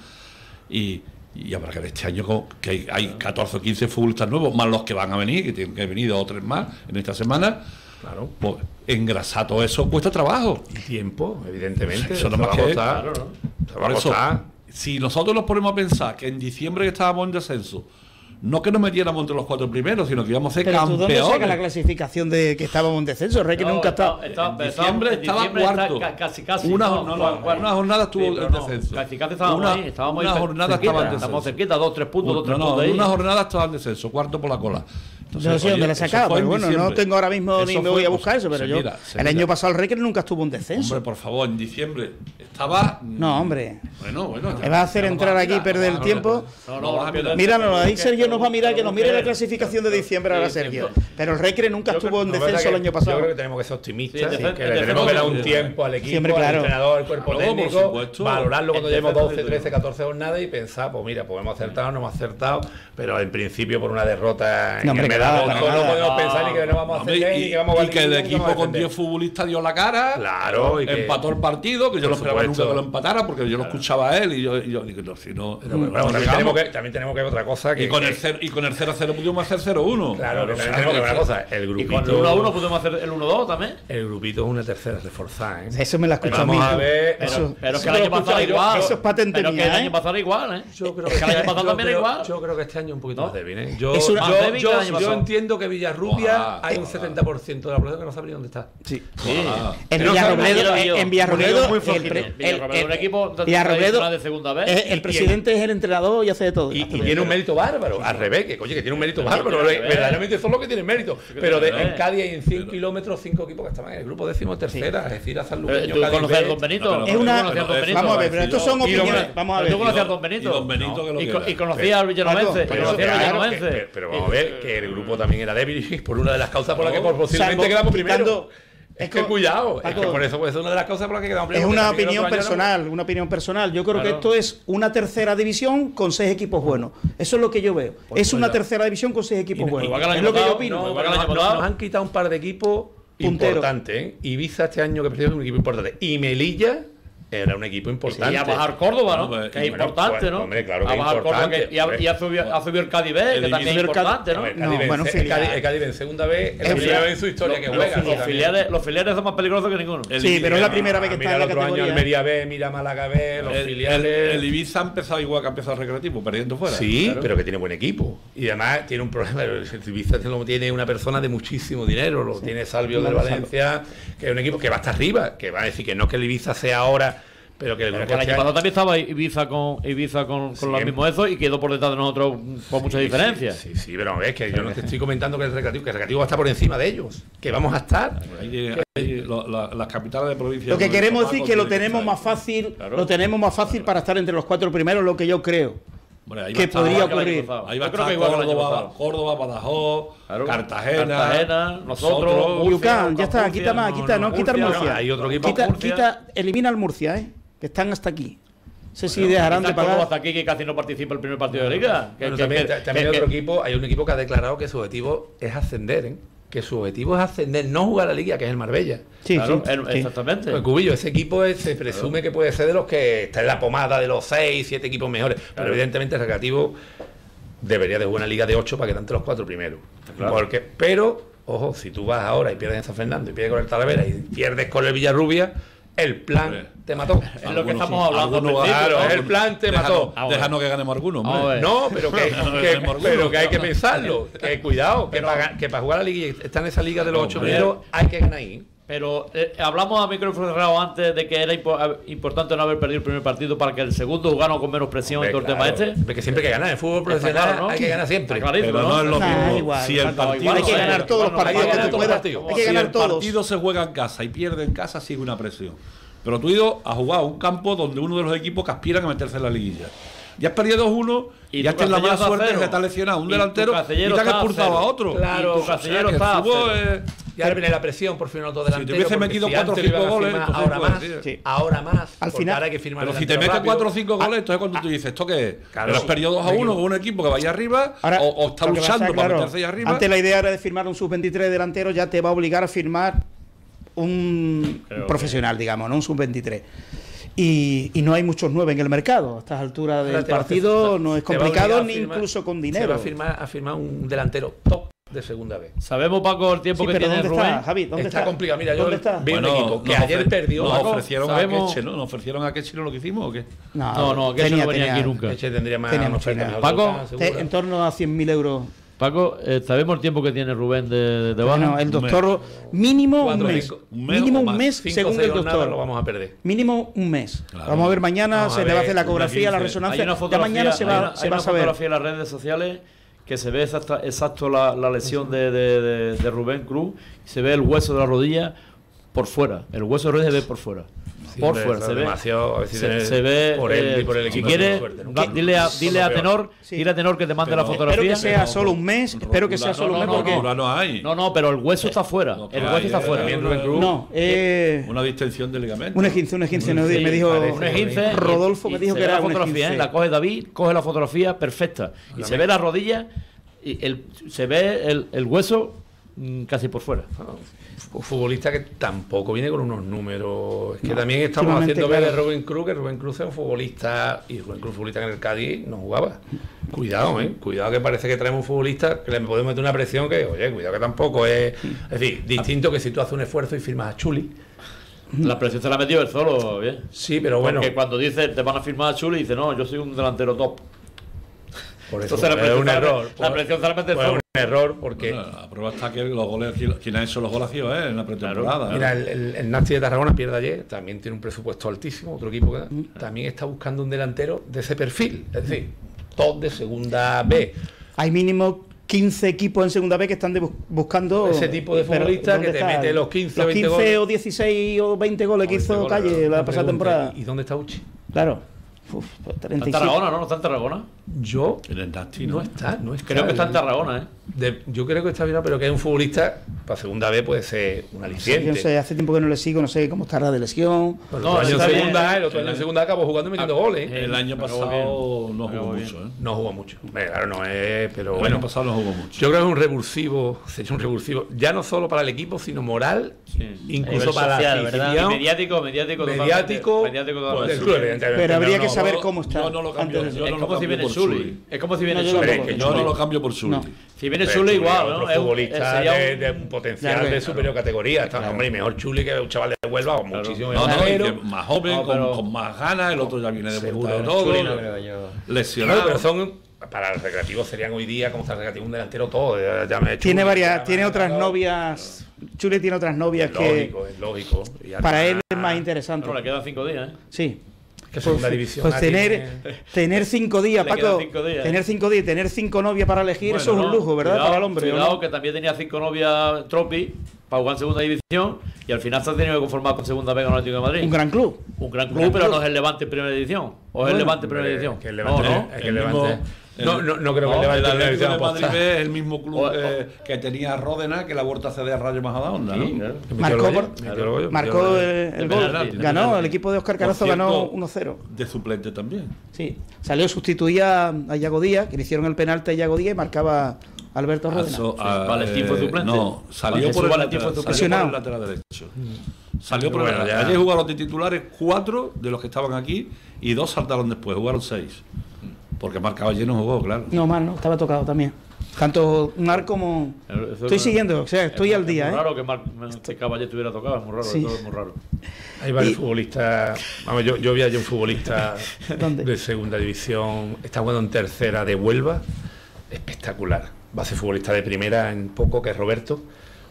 Y, y habrá que ver este año co- que hay, hay catorce o quince futbolistas nuevos, más los que van a venir, que tienen que venir dos o tres más en esta semana. Claro. Pues engrasar todo eso cuesta trabajo. Y tiempo, evidentemente. Eso no va más a que- costar. Claro, ¿no? Se va a Por eso, costar. si nosotros nos ponemos a pensar que en diciembre que estábamos en descenso, no que nos metiéramos entre los cuatro primeros, sino que íbamos a ser Pero tú, ¿dónde campeones. sacas la clasificación de que estábamos en descenso? Rey que No, nunca ha estado. estaba- estaba- En diciembre en estaba diciembre está cuarto. ca- casi, casi. Una no, jornada- cuarto, cuarto. una jornada estuvo Sí, pero en no, descenso. Casi, casi estábamos Una- ahí, estábamos una ahí jornada cerquita, estaba en estamos descenso. cerquita, dos, tres puntos, dos, tres no, puntos no, ahí. una jornada estaba en descenso, cuarto por la cola. Entonces, No sé oye, dónde la eso sacaba, fue en pero bueno, no diciembre. tengo ahora mismo ni Eso me fue, voy a pues, buscar eso, pero se yo. mira, se el mira. año pasado el Rey que nunca estuvo en descenso. Hombre, por favor, en diciembre estaba. No, hombre. Bueno, bueno. Me va a hacer ya entrar vamos a aquí, mirar, perder el vamos a tiempo. No, No, vas a mirar. Míramelo, ahí Busque- Sergio nos va a mirar, que nos mire la busque- clasificación de diciembre ahora Sí, Sergio. sí. Pero el Recre nunca Yo estuvo creo- en No, verdad descenso el que año Yo pasado. creo que tenemos que ser optimistas, Sí, y defen- que le defensa tenemos que dar un sí, tiempo al equipo, Siempre, al claro. entrenador, al cuerpo Claro, por técnico, supuesto. valorarlo cuando En llevemos defensa doce, de trece, todo. catorce jornadas y pensar, pues mira, pues hemos acertado, no hemos acertado, pero en principio por una derrota No, hombre, en el que va, Medallón para no nada. podemos No, pensar ni que no vamos a Hombre, hacer y, ni que vamos a y que el ganar, ni que equipo vamos a con defender. diez futbolistas dio la cara. Claro, y que- empató el partido, que yo Por no esperaba nunca supuesto. que lo empatara, porque yo lo escuchaba a él y yo, y yo digo, no, si no. Pero bueno, no también, llegamos. tenemos que, también tenemos que ver otra cosa que y, con que- el cero, y con el cero a cero pudimos hacer cero uno. claro, que O sea, también tenemos que ver una cosa, el Y grupito con el uno a uno podemos hacer el uno dos también. el grupito es una tercera reforzada, ¿eh? Eso me la escucho a mí. Vamos a ver, Pero, Eso- pero eso que el me lo año pasado escucho era yo, igual. eso es patente Pero que mía, el ¿eh? año pasado era igual, ¿eh? Yo creo Es que el año pasado yo también era creo- igual. Yo creo que este año es un poquito ¿No? más débil, ¿eh? Yo, Es una- yo- Más débil que yo- el año yo pasado. entiendo que Villarrubia Ojalá, hay un ojalá. setenta por ciento de la población que no sabe ni dónde está. Sí. Sí. Ah. En Pero Villarrobledo, Yo- en- yo- en Villarrobledo, muy el, flojito. pre- Villarrobledo, el- un equipo Villarrobledo, tradicional de segunda vez. eh, el presidente es el entrenador y hace de todo. Y, Hace y de tiene todo. un mérito bárbaro, al revés, que oye, que tiene un mérito Pero bárbaro, tiene que ver. verdaderamente son los que tienen mérito. Pero de- que ver. en Cádiz hay en cien kilómetros cinco equipos que estaban en el grupo décimo tercera, es decir, a San Pero Luqueño, ¿Tú Cádiz conoces a B. Don Benito? No, pero- Es una- ¿Tú conocías a Don Benito? Vamos a ver, pero estos son Y lo- opiniones. Vamos a ¿Pero ver. ¿Tú conocías a Y Don Benito? Don Benito que lo Y, que con- era. y conocía al Villanovense. Paco, Y Pero, conocía al claro, que- Villanovense. pero- pero vamos a ver que el grupo también era débil y por una de las causas por las que por posiblemente Salvo quedamos primero. quitando- Es es que co- cuidado, es Paco, que por eso puede ser una de las causas por las que quedamos Es primero. una porque también opinión el otro año personal, una opinión personal. Yo creo que Claro. esto es una tercera división con seis equipos buenos. Eso es lo que yo veo. Es una tercera división con seis equipos buenos. igual que el Es año lo que yo pasado, opino. No, Igual que pero el año nos, pasado. nos han quitado un par de equipos Puntero. importantes, ¿eh? Ibiza este año que perdió es un equipo importante. Y Melilla era un equipo importante. Y a bajar Córdoba, ¿no? Bueno, Que es bueno, importante, pues, ¿no? hombre, claro que a es bajar Córdoba importante, que- y, a, hombre. y ha subido, ha subido el Cádiz B, El que también es Ibiza- importante, ¿no? A ver, No, Cádiz vence- bueno, el filial. Cádiz- el Cádiz en segunda vez, es la Es primera filial. vez en su historia que Los, juega. los también. filiales, los filiales son más peligrosos que ninguno. El Sí, Ibiza- pero es la primera vez que Mira está en la el otro año categoría. Almería B, mira Málaga B, los el, filiales. el- el Ibiza ha empezado igual que ha empezado el Recreativo, perdiendo fuera. Sí, Claro. pero que tiene buen equipo. Y además tiene un problema. El Ibiza lo tiene una persona de muchísimo dinero. Lo tiene Salvio del Claro, Valencia, que es un equipo que va hasta arriba. Que va a decir que no que el Ibiza sea ahora, pero que el Pero grupo que el este año pasado año- también estaba Ibiza con Ibiza con, con los Sí. mismos esos y quedó por detrás de nosotros con mucha Sí, diferencia. Sí, sí, sí, pero es que yo no te estoy comentando que el Recreativo, que el Recreativo va a estar por encima de ellos. Que vamos a estar. Ahí- ahí lo- la- las capitales de provincia. Lo que como queremos Paco, decir es que lo tienen tenemos estar más fácil, Claro. lo tenemos más fácil para estar entre los cuatro primeros, lo que yo creo. Hombre, ahí va que a estar- podría Igual que el año ocurrir. pasado. Ahí va a Yo creo estar que igual que el año Córdoba, pasado. Córdoba, Badajoz, Claro. Cartagena, Cartagena, nosotros, Murcia, Yucán, ya está, Murcia, quita más, no, quita, no, no, quita el Murcia, Murcia. no, hay otro equipo, Quita, Murcia. quita, elimina al Murcia, ¿eh? Que están hasta aquí. No sé si Bueno, dejarán quizás de Córdoba pagar. hasta aquí que casi no participa el primer partido de liga. Que- Bueno, que- también que- también hay que- otro que- equipo, hay un equipo que ha declarado que su objetivo es ascender, ¿eh? Que su objetivo es ascender, no jugar la liga, que es el Marbella. Sí, claro, sí, el- sí. exactamente. El Cubillo, ese equipo es- se presume que puede ser de los que está en la pomada de los seis, siete equipos mejores. Pero Claro. evidentemente el Recreativo debería de jugar una liga de ocho para que entre los cuatro primeros. Claro. Porque, pero, ojo, si tú vas ahora y pierdes en San Fernando y pierdes con el Talavera y pierdes con el Villarrubia, el plan Hombre. te mató. Es lo que Algunos estamos sí. hablando. Algunos- al principio, Claro, ¿no? el plan te Déjanos, mató. Ah, bueno. déjanos que ganemos algunos, hombre. Ah, bueno. No, pero que, No, que- tenemos pero alguno. que hay que pensarlo. Que cuidado, que para, que para jugar a la liga y estar en esa liga de los ocho Hombre. primeros hay que ganar ahí. Pero eh, hablamos a micrófono cerrado antes de que era impo importante no haber perdido el primer partido para que el segundo jugara con menos presión. Hombre, y todo claro, el tema este. Porque siempre hay que ganar. En el fútbol profesional claro, ¿no? hay que ganar siempre. Pero no es lo nah, mismo. Igual, si el partido igual, hay que ganar todos los partidos que tú puedas. Hay que ganar si todos. el partido se juega en casa y pierde en casa, sigue una presión. Pero tú has ido a jugar a un campo donde uno de los equipos que aspiran a meterse en la liguilla. Ya has perdido dos uno y ya tienes la mala suerte de que te ha lesionado un delantero y te han expulsado a otro. Claro, tu Castillero está. Ya viene la presión por fin otro delantero. Si te hubiese metido cuatro o cinco goles, ahora más, sí. ahora más. Al final, ahora hay que firmar. Pero si te metes cuatro o cinco goles, entonces cuando tú dices, ¿esto qué es? Claro, has perdido dos a uno con un equipo que vaya arriba ahora, o, o está luchando pasa, para claro, meterse ahí arriba. Antes la idea era de firmar un sub veintitrés delantero, ya te va a obligar a firmar un Creo profesional, que... digamos, no un sub veintitrés. Y, y no hay muchos nueve en el mercado. A estas alturas del partido no es complicado ni firmar, incluso con dinero. Se va a firmar, a firmar un delantero top de segunda vez. Sabemos, Paco, el tiempo sí, que tiene ¿dónde Rubén? Está, Javi? ¿Dónde está? Está complicado. Mira, yo ¿Dónde está? vi bueno, un equipo que ayer perdió. ¿Nos Paco, ofrecieron sabemos... a Queche, ¿no? ¿Nos ofrecieron a Queche lo que hicimos o qué? No, no, no Queche no venía aquí nunca. Queche tendría más tenía mucho Paco, en torno a cien mil euros. Paco, eh, sabemos el tiempo que tiene Rubén de, de baja. Bueno, el doctor, mínimo un mes. Cinco, mínimo un mes, cinco, según el doctor. Lo vamos a perder. Mínimo un mes. Claro. Vamos a ver mañana, no, se a le ver, va a hacer la ecografía, la resonancia. Ya mañana se va, hay se una, va a hay saber. Hay una fotografía en las redes sociales que se ve exacta, exacto la, la lesión de, de, de, de Rubén Cruz. Se ve el hueso de la rodilla por fuera. El hueso de la rodilla se ve por fuera. Sí, por fuera, se ve, demasiado, a se, se ve por él eh, y por el equipo. Si quieres, ¿no? dile a, dile a Tenor, sí. dile a Tenor que te mande pero, la fotografía. Espero que sea solo un mes, espero que sea solo un mes porque no, no, hay. no, no, pero el hueso está fuera. No, el hueso hay, está fuera. No, eh, una distensión de ligamento. Un esguince, un esguince, me dijo un esguince. Rodolfo me dijo que era la fotografía, la coge David, coge la fotografía perfecta y se ve la rodilla y el se ve el, el hueso casi por fuera. Un futbolista que tampoco viene con unos números. Es que no, también estamos haciendo ver de Rubén Cruz, que Rubén Cruz es un futbolista, y Rubén Cruz, futbolista que en el Cádiz no jugaba. Cuidado, ¿eh? Cuidado, que parece que traemos un futbolista que le podemos meter una presión que, oye, cuidado que tampoco es. Es decir, distinto que si tú haces un esfuerzo y firmas a Chuli. La presión se la ha metido él solo, bien. Sí, pero bueno. Porque cuando dice te van a firmar a Chuli, dice, no, yo soy un delantero top. Por eso Entonces, la es un error. La presión se la mete el solo. Un error porque bueno, la prueba está que los goles, quien ha hecho los goles ha sido él en la pretemporada. Claro. Mira, el, el, el Nasti de Tarragona pierde ayer, también tiene un presupuesto altísimo, otro equipo que mm. también está buscando un delantero de ese perfil, es decir, top de segunda B. Hay mínimo quince equipos en segunda B que están de bus buscando ese tipo de futbolista que te mete los quince, los veinte quince goles. o dieciséis o veinte goles que hizo goles, Calle la pasada temporada. ¿Y dónde está Uchi? Claro. Uf, ¿Está en Tarragona, no? ¿No está en Tarragona? Yo en el Nasti, no, no está, no está. Creo que está en Tarragona, ¿eh? De, yo creo que está bien, pero que es un futbolista para segunda vez puede ser un aliciente. No sé, hace tiempo que no le sigo, no sé cómo estará de lesión. Bueno, no, el año en segunda, el otro año en segunda acabó jugando y metiendo goles. El año pasado no jugó mucho, ¿eh? No jugó mucho. Claro, no es, pero el bueno. año pasado no jugó mucho. Yo creo que es un revulsivo, sería un revulsivo, ya no solo para el equipo, sino moral, sí. incluso para social, la afición. Mediático, mediático, mediático, mediático del club, pero habría que saber cómo está. Yo no lo cambio. Es como si viene Chuli. Es como si viene Chuli. Yo no lo cambio por Chuli. Si viene Chuli igual, ¿no? Es un futbolista de, de un potencial de superior categoría. Está, hombre, y mejor Chuli que un chaval de Huelva o muchísimo no, no, que más joven, no, pero, con, con más ganas, el otro ya viene de vuelta de todo, Chuli, no creo yo. Lesionado. No, pero son para el recreativo serían hoy día como está el recreativo un delantero todo. Ya, ya me tiene Chuli, varias, ya tiene otras ganado. novias. Chuli tiene otras novias es que lógico, es lógico. Para él es más interesante. Bueno, le quedan cinco días, ¿eh? Sí. Que segunda pues, división. Pues tener, tener cinco días, Paco. Cinco días, tener cinco días, tener cinco novias para elegir, bueno, eso es un lujo, ¿verdad? Cuidado, para el hombre. Cuidado, ¿no? que también tenía cinco novias Tropi para jugar en segunda división y al final se ha tenido que conformar con segunda B con el Atlético de Madrid. Un gran club. Un gran club, un gran pero club. no es el Levante en primera división. O bueno, es el Levante en primera división. Que el Levante, no, no. Es que el Levante. No, no, no creo no, que el Levante el Atlético de Madrid Madrid es el mismo club o, eh, que tenía Ródena, que la vuelta a ceder a Rayo Majadahonda, ¿no? Sí, claro. Marcó, por, claro. marcó el, el, el gol, sí, ganó, el equipo de Óscar Carazo ganó uno cero. De suplente también. Sí, salió, sustituía a Iago Díaz, que le hicieron el penalti a Iago Díaz y marcaba Alberto Ródena. So, sí. uh, Valentín fue suplente. No, salió por el lateral, salió por el lateral derecho. Mm. Salió por el lateral. Ayer jugaron de titulares cuatro de los que estaban aquí y dos saltaron después, jugaron seis. Porque Marc Caballé no jugó, claro. No, mal, no, estaba tocado también. Tanto Marc como... Eso estoy siguiendo, o sea, estoy es, al día. Es muy ¿eh? raro que, Mar, que Caballé estuviera tocado, es muy raro, sí. todo es muy raro. Hay varios y... futbolistas... Vamos, yo, yo vi ayer un futbolista ¿Dónde? de segunda división, está jugando en tercera de Huelva, espectacular. Va a ser futbolista de primera en poco, que es Roberto.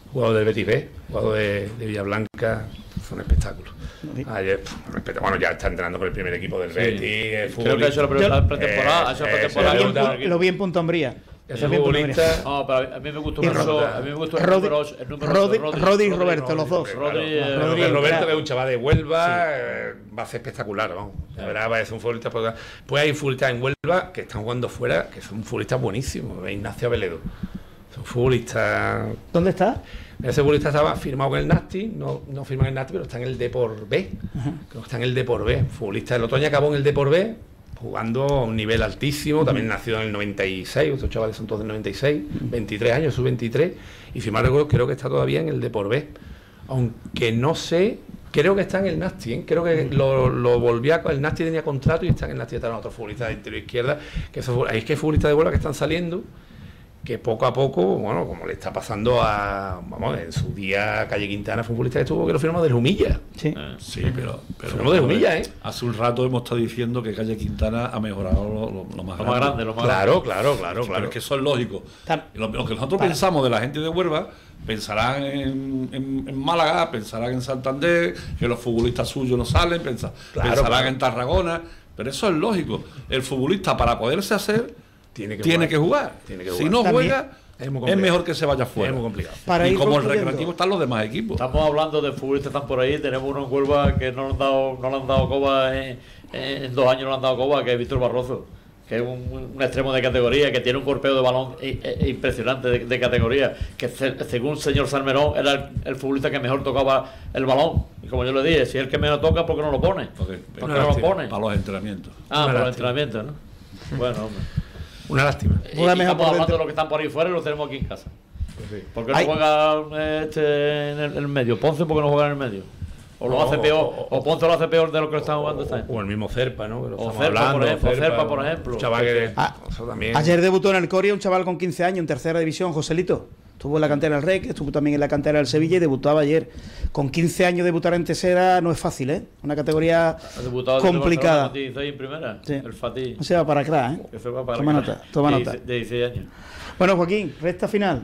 jugador del Betis B, jugador de, de Villablanca, fue un espectáculo. Ayer, pff, bueno, ya está entrenando con el primer equipo del Betis. Sí. Creo que ha hecho la pretemporada. Eh, pretemporada eh, lo vi en Punta Umbría. Ese futbolista. No, pero a mí me gustó mucho. A mí me gustó el Rodri, número, el número Rodri, Rodri, Rodri y Roberto, los dos. Rodri, claro. Rodri, Rodri, Roberto, que es un chaval de Huelva, sí. eh, va a ser espectacular, vamos. La verdad, va a ser un futbolista. Pues hay futbolistas en Huelva que están jugando fuera, que son futbolistas buenísimos. Ignacio Aveledo. Son futbolistas. ¿Dónde está? Ese futbolista estaba firmado con el Nasti, no, no firma en el Nasti, pero está en el Depor B. Uh-huh. Creo que está en el Depor B. Futbolista del otoño acabó en el Depor B, jugando a un nivel altísimo. Uh-huh. También nació en el noventa y seis, estos chavales son todos del noventa y seis, uh-huh. veintitrés años, sub veintitrés. Y si mal recuerdo, creo que está todavía en el Depor B. Aunque no sé, creo que está en el Nasti, ¿eh? Creo que uh-huh. lo, lo volvía, el Nasti tenía contrato y está en el Nasti. Están otros futbolistas de interior izquierda. Que eso, es que hay futbolistas de Huelva que están saliendo, que poco a poco, bueno, como le está pasando a, vamos, en su día Calle Quintana fue un futbolista que estuvo, que lo firmó del Humilla. Sí, eh, sí, pero, pero firmó del Humilla, ¿eh? Hace un rato hemos estado diciendo que Calle Quintana ha mejorado lo, lo, lo más lo grande. Más grande lo más claro, grande. claro, claro, claro. Pero es que eso es lógico. Lo, lo que nosotros Para. pensamos de la gente de Huelva, pensarán en, en, en Málaga, pensarán en Santander, que los futbolistas suyos no salen, pensar, claro, pensarán claro. en Tarragona, pero eso es lógico. El futbolista, para poderse hacer, tiene que, tiene jugar. Que, jugar. Tiene que jugar. Si no También. juega, es, es mejor que se vaya fuera. Es muy complicado. Para y como el Recreativo están los demás equipos. Estamos hablando de futbolistas que están por ahí. Tenemos uno en Huelva que no le han dado, no le han dado coba en, en dos años, no le han dado coba, que es Víctor Barroso, que es un, un extremo de categoría, que tiene un golpeo de balón impresionante de, de categoría, que según el señor Salmerón era el, el futbolista que mejor tocaba el balón. Y como yo le dije, si es el que menos toca, ¿por qué no lo pone? Porque, ¿Por qué no lo pone? Para los entrenamientos. Ah, para los entrenamientos, ¿no? Bueno, hombre. Una lástima. Y, y estamos hablando de los que están por ahí fuera y los tenemos aquí en casa. Pues sí. ¿Por qué no Ay. juega este en el, el medio? Ponce, ¿por qué no juega en el medio? O lo oh, hace peor, o, o, o Ponce lo hace peor de lo que lo están jugando esta vez. O el mismo Cerpa, ¿no? Que lo o Cerpa, hablando, por ejemplo. Cerpa, Cerpa, por ejemplo. Chaval que, ah, eso también. Ayer debutó en el Coria un chaval con quince años en tercera división, Joselito. Estuvo en la cantera del Rec, estuvo también en la cantera del Sevilla y debutaba ayer. Con quince años debutar en tercera no es fácil, ¿eh? Una categoría complicada. ¿El en primera? Sí. El Fatih. Se va para atrás, ¿eh? Que se va para toma nota, toma nota. De dieciséis años. Bueno, Joaquín, recta final.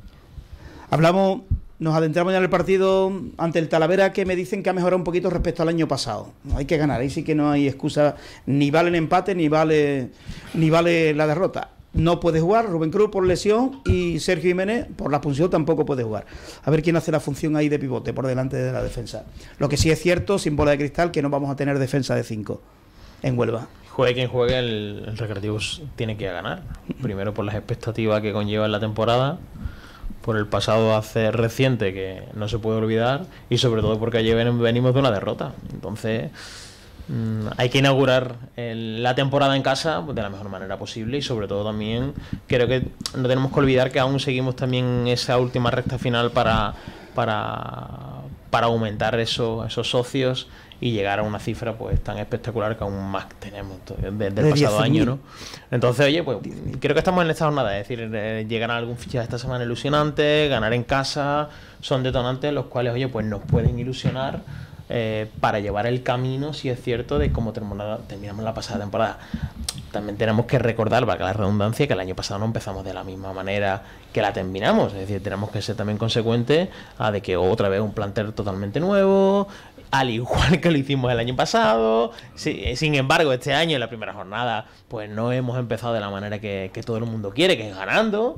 Hablamos, nos adentramos ya en el partido ante el Talavera, que me dicen que ha mejorado un poquito respecto al año pasado. Hay que ganar, ahí sí que no hay excusa, ni vale el empate, ni vale, ni vale la derrota. No puede jugar Rubén Cruz por lesión y Sergio Jiménez por la expulsión tampoco puede jugar. A ver quién hace la función ahí de pivote por delante de la defensa. Lo que sí es cierto, sin bola de cristal, que no vamos a tener defensa de cinco en Huelva. Juegue quien juegue, el, el Recreativo tiene que ganar. Primero por las expectativas que conlleva en la temporada, por el pasado hace reciente que no se puede olvidar y sobre todo porque ayer venimos de una derrota. Entonces hay que inaugurar el, la temporada en casa de la mejor manera posible y sobre todo también creo que no tenemos que olvidar que aún seguimos también en esa última recta final para para, para aumentar eso, esos socios y llegar a una cifra pues tan espectacular que aún más tenemos desde el de pasado año, ¿no? Entonces, oye, pues creo que estamos en esta jornada, es decir, eh, llegar a algún fichaje esta semana ilusionante, ganar en casa, son detonantes los cuales, oye, pues nos pueden ilusionar Eh, para llevar el camino, si es cierto, de cómo terminamos, terminamos la pasada temporada. También tenemos que recordar, valga la redundancia, que el año pasado no empezamos de la misma manera que la terminamos, es decir, tenemos que ser también consecuentes a de que otra vez un plantel totalmente nuevo, al igual que lo hicimos el año pasado. Sí, sin embargo, este año en la primera jornada pues no hemos empezado de la manera que, que todo el mundo quiere, que es ganando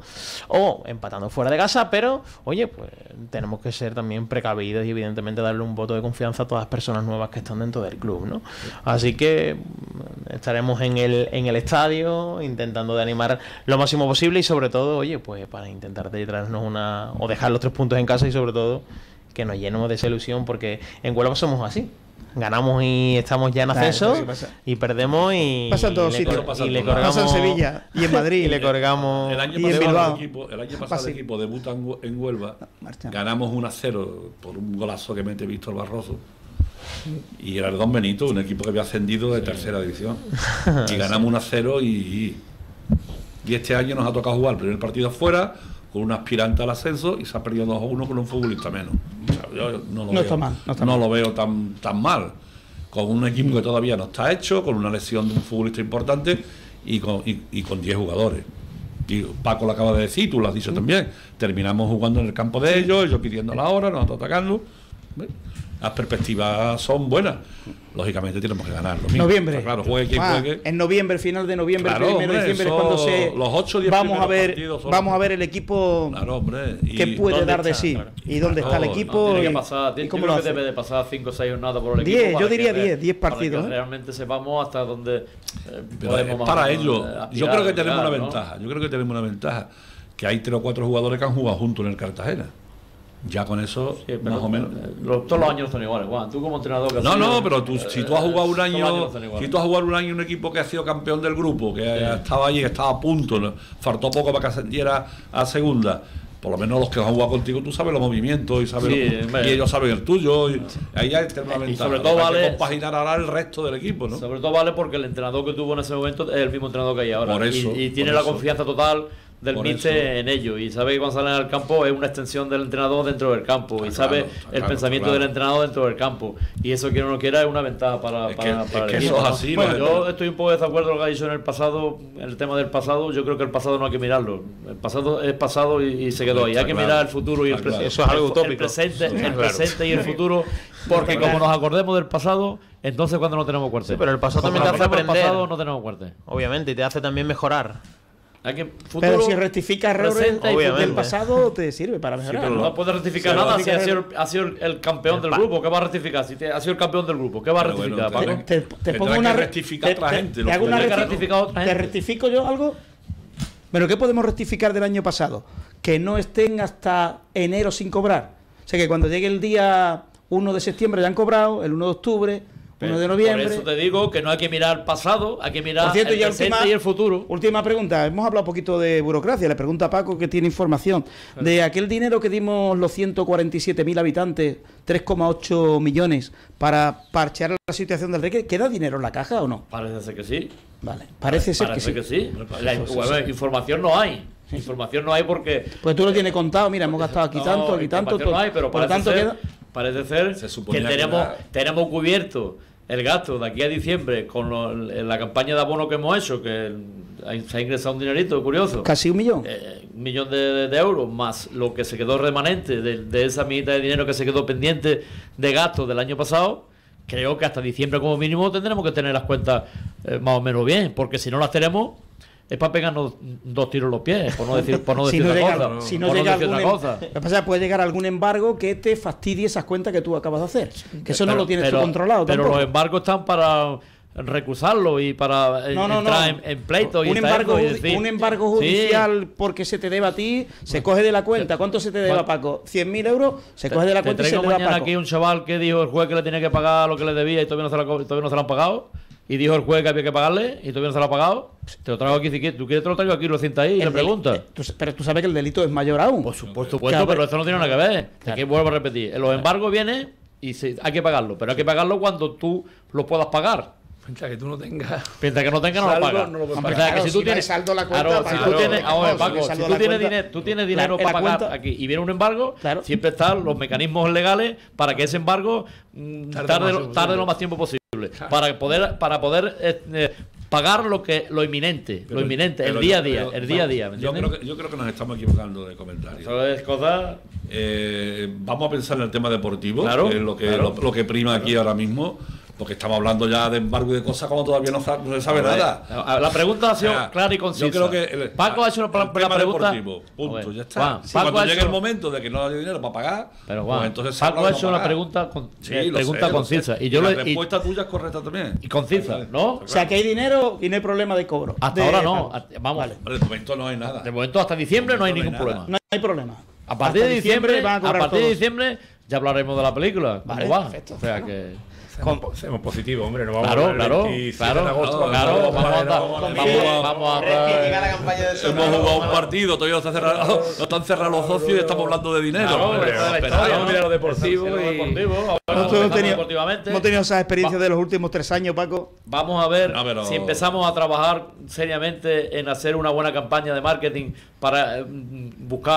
o empatando fuera de casa, pero oye, pues tenemos que ser también precavidos y evidentemente darle un voto de confianza a todas las personas nuevas que están dentro del club, ¿no? Así que estaremos en el, en el estadio intentando de animar lo máximo posible y sobre todo, oye, pues para intentar de traernos una o dejar los tres puntos en casa y sobre todo que nos llenemos de esa ilusión, porque en Huelva somos así. Ganamos y estamos ya en ascenso, claro, sí y perdemos y pasa en todos sitios. Pasa, y le colgamos en Sevilla y en Madrid y le colgamos el año y en Bilbao. El equipo, el año pasado el equipo debuta en Huelva, no, ganamos uno a cero por un golazo que mete Víctor Barroso y era el Don Benito, un equipo que había ascendido de sí. tercera división y ganamos uno a cero y, y este año nos ha tocado jugar el primer partido afuera con un aspirante al ascenso y se ha perdido dos a uno con un futbolista menos. O sea, yo no lo, no veo, está mal, no, está no mal. lo veo tan, tan mal. Con un equipo que todavía no está hecho, con una lesión de un futbolista importante y con y, y con diez jugadores. Y Paco lo acaba de decir, tú lo has dicho también. Terminamos jugando en el campo de ellos, ellos pidiendo la hora, nosotros atacando. Las perspectivas son buenas. Lógicamente tenemos que ganar. Noviembre. Está claro, juegue quien ah, juegue. En noviembre, final de noviembre, Claro, primero de hombre, diciembre es cuando se. Los ocho diez vamos a ver, partidos son- vamos a ver el equipo Claro, hombre. Y que puede ¿dónde dar de está? sí. Claro. Y dónde está el Claro, equipo. Tiene y- que pasar, y tiene, cómo yo lo creo que hace. debe de pasar cinco o seis jornadas por el diez, equipo. yo para diría que- diez, diez para partidos, que ¿eh? realmente sepamos hasta dónde eh, Pero podemos es más para o menos, ellos. eh, Yo aspirar, creo que tenemos aspirar, una ¿no? ventaja. Yo creo que tenemos una ventaja. Que hay tres o cuatro jugadores que han jugado juntos en el Cartagena. Ya con eso, Sí, pero, más o menos. eh, los- todos los años son iguales, Juan. Tú como entrenador que has No, sido, no, pero tú, si tú has jugado un eh, todos los año, años son iguales. si tú has jugado un año en un equipo que ha sido campeón del grupo, que estaba allí, que estaba a punto, ¿no? Faltó poco para que ascendiera a segunda. Por lo menos los que han jugado contigo, tú sabes los movimientos y sabes Sí, lo- hombre. y ellos saben el tuyo. Y ahí ya está una Y ventaja. sobre todo Hay que vale- compaginar ahora el resto del equipo, ¿no? Sobre todo vale porque el entrenador que tuvo en ese momento es el mismo entrenador que hay ahora. Por eso, y, y tiene por la eso. confianza total del Por míster eso. en ello. Y sabe que cuando salen al campo es una extensión del entrenador dentro del campo. y Está sabe claro, está el claro, pensamiento está claro. del entrenador dentro del campo. Y eso, quien no lo quiera, es una ventaja para, Es para, que- para es el que equipo. eso es ¿no? así, Bueno, ¿no? yo estoy un poco de desacuerdo con lo que ha dicho en el pasado, en el tema del pasado. Yo creo que el pasado no hay que mirarlo. El pasado es pasado y, y se quedó ahí. Está Hay que claro. mirar el futuro y el Está claro. presente. Eso es algo El- utópico. El presente, Sí, el claro. presente y el futuro. Porque como nos acordemos del pasado, entonces cuando no tenemos cuartel. Sí, pero el pasado Como también te nos hace acordemos del aprender. pasado, no tenemos cuartel. Obviamente, y te hace también mejorar. Hay que futuro, Pero si rectificas errores presente y Obviamente. del pasado, te sirve para mejorar. pero ¿no? no puede rectificar Sí, nada rectificar si ha sido, el- el- ha sido el, el campeón del pa- grupo. ¿Qué va a rectificar? Si te, ha sido el campeón del grupo, ¿qué va a Pero rectificar, bueno, Paco? Te, te Tendrá pongo que una re- rectificar te- otra te- gente, te lo hago que una tendrá que recti- rectificar otra ¿Te gente. rectifico yo algo? ¿Pero qué podemos rectificar del año pasado? Que no estén hasta enero sin cobrar. O sea, que cuando llegue el día uno de septiembre ya han cobrado, el uno de octubre, uno de noviembre. Por eso te digo que no hay que mirar el pasado, hay que mirar Por cierto, el ya presente última- y el futuro. Última pregunta. Hemos hablado un poquito de burocracia. Le pregunta a Paco, que tiene información. De aquel dinero que dimos los ciento cuarenta y siete mil habitantes, tres coma ocho millones, para parchear la situación del Reque, ¿queda dinero en la caja o no? Parece ser que sí. Vale, parece ser Parece que sí. que sí. La, bueno, información no hay. Información no hay porque... Pues tú lo tienes contado. Mira, hemos gastado aquí No, tanto, aquí tanto. información no hay, pero por lo parece tanto ser, queda. parece ser Se que suponía que tenemos, era- tenemos cubierto el gasto de aquí a diciembre con lo- la campaña de abono que hemos hecho, que hay- se ha ingresado un dinerito curioso. Casi un millón. Eh, un millón de, de- de euros más lo que se quedó remanente de, de esa mitad de dinero que se quedó pendiente de gasto del año pasado. Creo que hasta diciembre como mínimo tendremos que tener las cuentas eh, más o menos bien, porque si no las tenemos es para pegarnos dos tiros en los pies, por no decir, por no Si decir no otra llega, cosa. si no por llega decir algún otra em- cosa. Lo que pasa es que puede llegar algún embargo que te fastidie esas cuentas que tú acabas de hacer. Que eso no Pero- lo tienes pero- tú controlado Pero tampoco. los embargos están para recusarlo y para eh, No, no, entrar no. En, en pleito y un, traerlo embargo, y judi- decir, un embargo sí, judicial porque se te debe a ti, se coge de la cuenta. ¿Cuánto se te debe a Paco? ¿cien mil euros? Se coge de la te cuenta y se traigo le da a mañana Paco. aquí un chaval que dijo el juez que le tenía que pagar lo que le debía y todavía no se lo, todavía no se lo han pagado. Y dijo el juez que había que pagarle y todavía no se lo ha pagado. Te lo traigo aquí si quieres. ¿Tú quieres te lo traigo aquí? Lo sientas ahí y El le deli- preguntas. eh, tú- pero tú sabes que el delito es mayor aún. Por supuesto, Claro, pero esto no tiene nada que ver. Claro. Aquí vuelvo a repetir. Los embargos vienen y se- hay que pagarlo. Pero hay que pagarlo cuando tú lo puedas pagar. Mientras que tú no tengas. Mientras que no tenga, no lo Saldo, pagas. no lo puedes O pagar. sea, que Claro, si si tú no hay tienes saldo la cuenta, claro, para si que tú no- tienes, vamos a ver, no, si no hay Paco, si saldo tú la tienes cuenta, dinero, tú tienes la- dinero en para la pagar cuenta- aquí y viene un embargo, Claro. siempre están los mecanismos legales para que ese embargo mm, Tarde tarde, lo lo, más tarde posible. lo más tiempo posible para poder para poder eh, eh, pagar lo que lo inminente, Pero- lo inminente, pero el día a yo día, creo- el día a día, ¿me yo entiendes? creo, que, yo creo que nos estamos equivocando de comentarios. Eso es cosa. Eh, vamos a pensar en el tema deportivo, Claro, que es lo que, claro. lo, lo que prima aquí ahora mismo, porque estamos hablando ya de embargo y de cosas como todavía no, sa- no se sabe A ver, nada. La pregunta ha sido O sea, clara y concisa. Yo creo que el- Paco ha hecho una, el la tema pregunta. deportivo, punto, A ver, ya está. Juan, Si Paco cuando ha llegue hecho- el momento de que no haya dinero para pagar, Pero pues Juan, entonces se Paco habla ha de hecho no una pagar. pregunta, con, Sí, eh, lo pregunta sé, lo concisa. sé. Y yo la le- y- respuesta tuya es correcta también. y concisa, ¿no? O sea, que hay dinero y no hay problema de cobro. Hasta De- ahora no. Hasta- Vamos. Hombre, de momento no hay nada. De momento hasta diciembre no hay No hay ningún nada. problema. No hay problema. A partir Hasta de diciembre, van a a, cobrar partir de todos. diciembre ya hablaremos de la película. ¿Cómo Vale, va? perfecto. O sea que Seamos, seamos positivos, hombre. No vamos claro, a ver el claro, veintisiete claro, de agosto. claro, claro, Vamos vamos a ver, andar- vamos a ver. vamos, vamos a la campaña de Hemos jugado un partido, todavía no están cerrados, no están cerrados los socios y estamos hablando de dinero. Claro, Hombre, esa es la pero historia, vamos a mirar lo ¿no? deportivo Lo y- deportivo, ahora Nosotros hemos empezamos tenido, deportivamente. hemos tenido esas experiencias Va- de los últimos tres años, Paco. Vamos a ver No, pero- si empezamos a trabajar seriamente en hacer una buena campaña de marketing para eh, buscar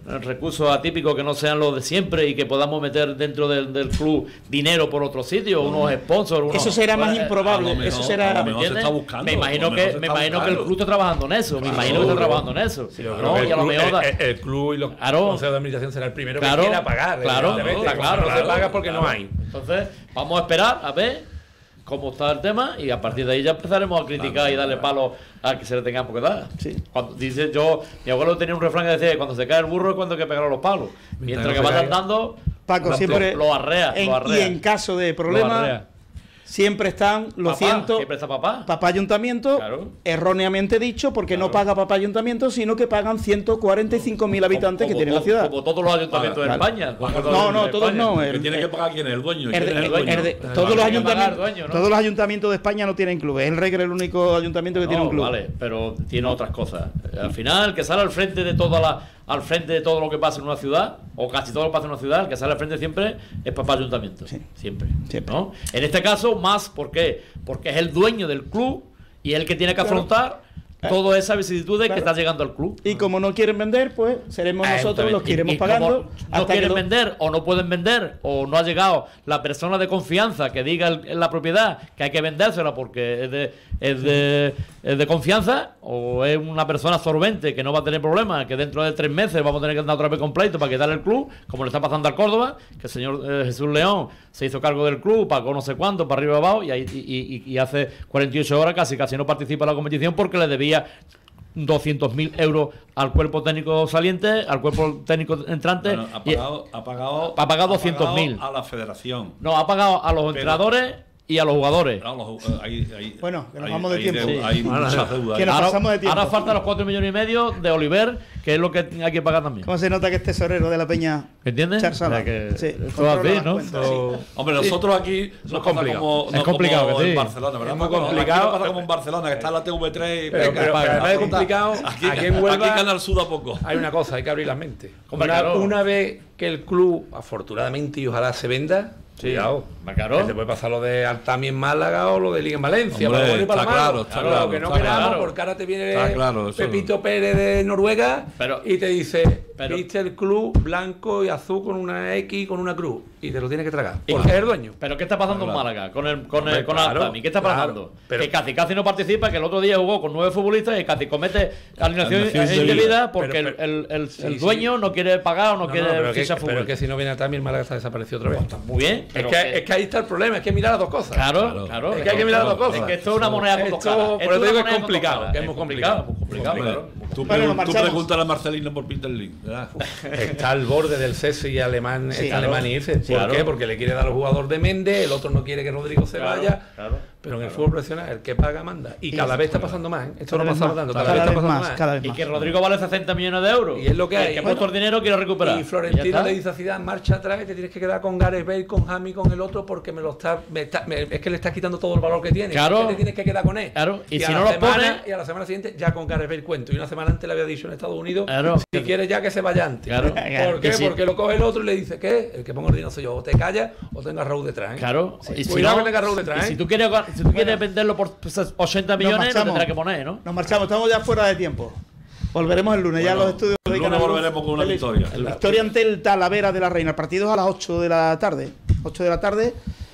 recursos atípicos que no sean los de siempre y que podamos meter dentro del, del club dinero por otro sitio, unos sponsors. Unos, eso será más pues, improbable. Mejor, eso será. se está buscando, me imagino que, me imagino que el club está trabajando en eso. Me imagino que está trabajando en eso. Sí, ¿no? Y a lo club, mejor el, el club y los claro, consejos de administración será el primero claro, que quiera pagar. Claro, claro, está claro. No se paga porque claro. no hay. Entonces, vamos a esperar a ver cómo está el tema y a partir de ahí ya empezaremos a criticar claro, y darle palo al que se le tengamos que dar. Sí. Cuando dice yo, mi abuelo tenía un refrán que decía que cuando se cae el burro es cuando hay que pegar los palos. Mientras, Mientras que vas andando, Paco, lo, siempre lo, lo arrea, en, lo arrea. Y en caso de problema siempre están los papá, cientos. Siempre está papá. Papá ayuntamiento, claro. erróneamente dicho, porque claro. no paga papá ayuntamiento, sino que pagan ciento cuarenta y cinco mil habitantes como, que tiene la ciudad. Como todos los ayuntamientos claro. de España. No, no, todos no. El que tiene que pagar quién es el dueño. El, el, el dueño? El de, todos los ayuntamientos, dueño, ¿no? Todos los ayuntamientos de España no tienen clubes. El Regre es el único ayuntamiento que no, tiene un club. Vale, pero tiene otras cosas. Al final, el que sale al frente de toda la al frente de todo lo que pasa en una ciudad, o casi todo lo que pasa en una ciudad, el que sale al frente siempre es papá ayuntamiento. Sí. Siempre. siempre. ¿No? En este caso, más, ¿por qué? Porque es el dueño del club y es el que tiene que claro. afrontar todas esas vicisitudes claro. que está llegando al club. Y como no quieren vender, pues seremos nosotros los que iremos y, pagando. No quieren lo... vender, o no pueden vender, o no ha llegado la persona de confianza que diga el, en la propiedad que hay que vendérsela porque es de, es, de, es de confianza, o es una persona solvente que no va a tener problemas, que dentro de tres meses vamos a tener que andar otra vez con pleito para quitarle el club, como le está pasando al Córdoba, que el señor eh, Jesús León se hizo cargo del club, pagó no sé cuánto, para arriba y abajo, y, y, y, y hace cuarenta y ocho horas casi casi no participa en la competición porque le debía doscientos mil euros al cuerpo técnico saliente, al cuerpo técnico entrante. Bueno, ha pagado, ha pagado, ha pagado doscientos mil a la federación. No, ha pagado a los Pero, entrenadores y a los jugadores. No, los, uh, hay, hay, bueno, que nos hay, vamos de hay tiempo. De, Sí. Hay muchas deudas. Que nos ahora, pasamos de tiempo. Ahora faltan los cuatro millones y medio de Oliver, que es lo que hay que pagar también. ¿Cómo se nota que es tesorero de la Peña? ¿Entiendes? Charsala. Que sí, todo así, ¿no? Cuentas, so... sí. Hombre, nosotros aquí sí. nos es complicado. Como, es no, complicado como que sí. en Barcelona, ¿verdad? Es muy complicado. Aquí pasa como en Barcelona, que está la T V tres y pero, venga, pero, paga, pero no es complicado. Aquí, aquí en Huelva aquí Canal Sur a poco. Hay una cosa, hay que abrir la mente. Una, claro. una vez que el club, afortunadamente y ojalá se venda, sí, cuidado, claro. te puede pasar lo de Altami en Málaga o lo de Liga en Valencia. Hombre, para lo para está malo. claro, está claro, claro. Lo que no está queramos, claro. porque ahora te viene claro, Pepito Pérez de Noruega pero, y te dice, pero, viste el club blanco y azul con una X con una cruz y te lo tienes que tragar. ¿Y porque qué? es el dueño. Pero ¿qué está pasando claro. en Málaga con el con Hombre, el con claro, Altami? ¿Qué está pasando? Claro, pero, que casi casi no participa, que el otro día jugó con nueve futbolistas y casi comete alineación Alineación indebida porque pero, pero, el, el, el, sí, el dueño sí. no quiere pagar o no, No, quiere no, pero, que, fichar pero fútbol. que si no viene Altami el Málaga está desaparecido otra vez. Pues está muy bien. Es que, es que ahí está el problema, es que mirar las dos cosas. Claro, Claro. claro. Es que hay que mirar las dos cosas. Es que esto es una moneda con dos Esto, caras. por Esto eso es digo una que es moneda con dos complicado, caras. que es muy complicado. muy complicado, Hombre, claro. Tú, bueno, pregun- nos tú marchamos. pregúntale a Marcelino por Peter Link, ¿verdad? Está al borde del cese y alemán, Sí, está claro. alemán y irse. ¿Por Claro. qué? Porque le quiere dar al jugador de Méndez, el otro no quiere que Rodrigo se Claro, vaya. claro. Pero en el fútbol profesional, el que paga manda. Y cada vez está pasando más. ¿eh? Esto no Cada vez pasaba más, tanto, cada cada vez está vez pasando más, más. cada vez Y más. que Rodrigo vale sesenta millones de euros. Y es lo que hay. El que ha Bueno, puesto el dinero quiere recuperar. Y ya Florentino está. le dice a Zidane, marcha atrás y te tienes que quedar con Gareth Bale, con James, con el otro, porque me lo está, me está me- es que le está quitando todo el valor que tiene. Claro. Es que te tienes que quedar con él. Claro. Y, Y, si a no la lo semana, pone. y a la semana siguiente ya con Gareth Bale cuento. Y una semana antes le había dicho en Estados Unidos, Claro. si quieres ya que se vaya antes. Claro. ¿Por qué? Y si- Porque lo coge el otro y le dice, ¿qué? El que pongo el dinero soy yo. O te callas o tenga a Raúl detrás. ¿eh? Claro. Sí. Y si Cuidado no, que tenga Raúl detrás. y ¿eh? si tú quieres, si tú quieres venderlo por ochenta millones, lo marchamos. tendrás que poner, ¿no? Nos marchamos, estamos ya fuera de tiempo. Volveremos el lunes, ya Bueno, los estudios el de lunes Canal Sur. volveremos con una El- victoria. La victoria ante el Talavera de la Reina. El partido es a las ocho de la tarde. ocho de la tarde.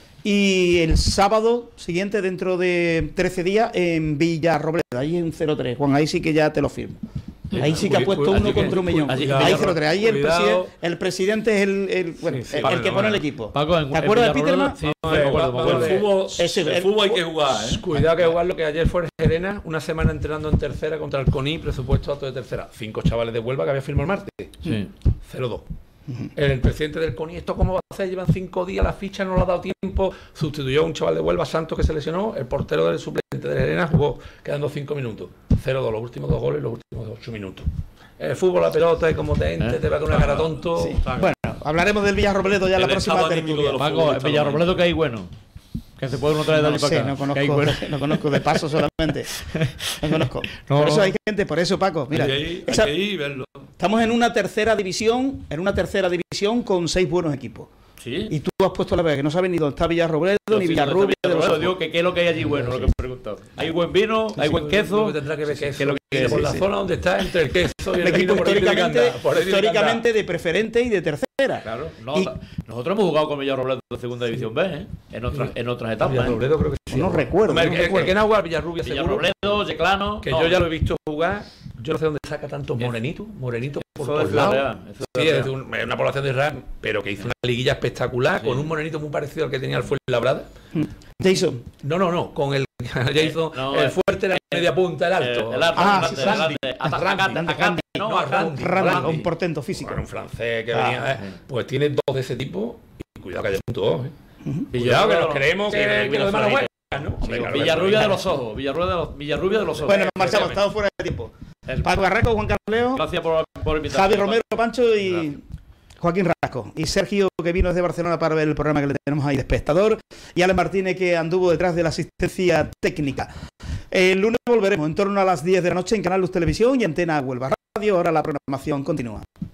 Y el sábado siguiente, dentro de trece días, en Villarrobledo. Ahí en cero tres. Juan, ahí sí que ya te lo firmo. Ahí sí que ha Cuida- puesto cuida- uno allí que- contra un millón. allí- Ahí cero tres. Ahí el, Cuidado. presiden- el presidente es el, el, bueno, Sí, sí, el, Paco, el que pone bueno. el equipo. Paco, en- ¿Te en acuerdas de Villarrobledo? Peterman? Sí, No, me eh, acuerdo, va- me acuerdo. va- El fútbol, Ese- el el- fútbol hay que jugar, ¿eh? Cuidado que jugar lo que ayer fue en Serena, una semana entrenando en tercera contra el CONI, presupuesto alto de tercera. Cinco chavales de Huelva que había firmado el martes. Sí. cero dos. El presidente del CONI, ¿esto cómo va a ser? Llevan cinco días, la ficha no le ha dado tiempo. Sustituyó a un chaval de Huelva, Santos, que se lesionó. El portero del suplente de Serena jugó quedando cinco minutos. cero dos, los últimos dos goles, los últimos ocho minutos. El fútbol, la pelota, es como te entre, ¿Eh? te va con una cara tonto. Sí. Bueno, hablaremos del Villarrobledo ya en la El próxima estado anímico tertulia. de los Paco, en futbolistas Villarrobledo que hay bueno. Que se puede uno traer de No allí sé, para acá. no Que hay conozco, bueno. no conozco de paso solamente. No conozco. No, por eso no. hay gente, por eso Paco, mira, Hay que ir, hay esa- que ir y verlo. estamos en una tercera división, en una tercera división con seis buenos equipos. Sí. Y tú has puesto la vega, que no sabes ni dónde está Villarrobledo, Yo ni sí, Villarrubia de los Villarrobledo, Ojos. digo que qué es lo que hay allí bueno, lo que me he preguntado. Hay buen vino, hay buen queso. Lo que tendrá que ver queso, que lo que que por sí, la sí. zona donde está entre el queso y Un el equipo vino, por ahí tiene que históricamente, andar, por ahí tiene que andar. históricamente de preferente y de tercera. Claro, no, Y- nosotros hemos jugado con Villarrobledo de segunda división B, ¿eh? En otras, en otras etapas. ¿eh? Villarrobledo creo que sí. No recuerdo. Hombre, no el, el, recuerdo. el que no ha jugado Villarrubia seguro, Villarrobledo, Yeclano. que no, yo ya lo he visto jugar, yo no sé dónde saca tantos morenitos, morenitos por Eso es todos lados. Real, eso es Sí, es Real. de un- es una población de Israel, pero que hizo una liguilla espectacular Sí. con un morenito muy parecido al que tenía el Fuenlabrada. Jason. No, no, no, con el Jason, no, el eh, fuerte, la media punta, el alto. Eh, el alto, Ah, el sí, grande, el Randy. grande. Ata- Randy. Acate, Acate, ¿no? No, Acate. Randy. Randy, Randy. un portento físico. Bueno, un francés que Ah, venía, eh, pues tiene dos de ese tipo y cuidado que haya puntos. Eh. Ujú. Cuidado que nos Villarrubia- creemos que, que que los demás no Villarrubia- juegan, ¿no? Hombre, claro, Villarrubia de claro. los ojos, Villarrubia de los, Villarrubia de los ojos. Bueno, nos marchamos, Efectivamente. estamos fuera de tiempo. El- Paco Barraco, Juan Carleo, Gracias por, por invitarme. Javi Romero, Pancho y Gracias. Joaquín Rasco. Y Sergio, que vino desde Barcelona para ver el programa que le tenemos ahí de espectador. Y Alex Martínez, que anduvo detrás de la asistencia técnica. El lunes volveremos en torno a las diez de la noche en Canal Luz Televisión y Antena Huelva Radio. Ahora la programación continúa.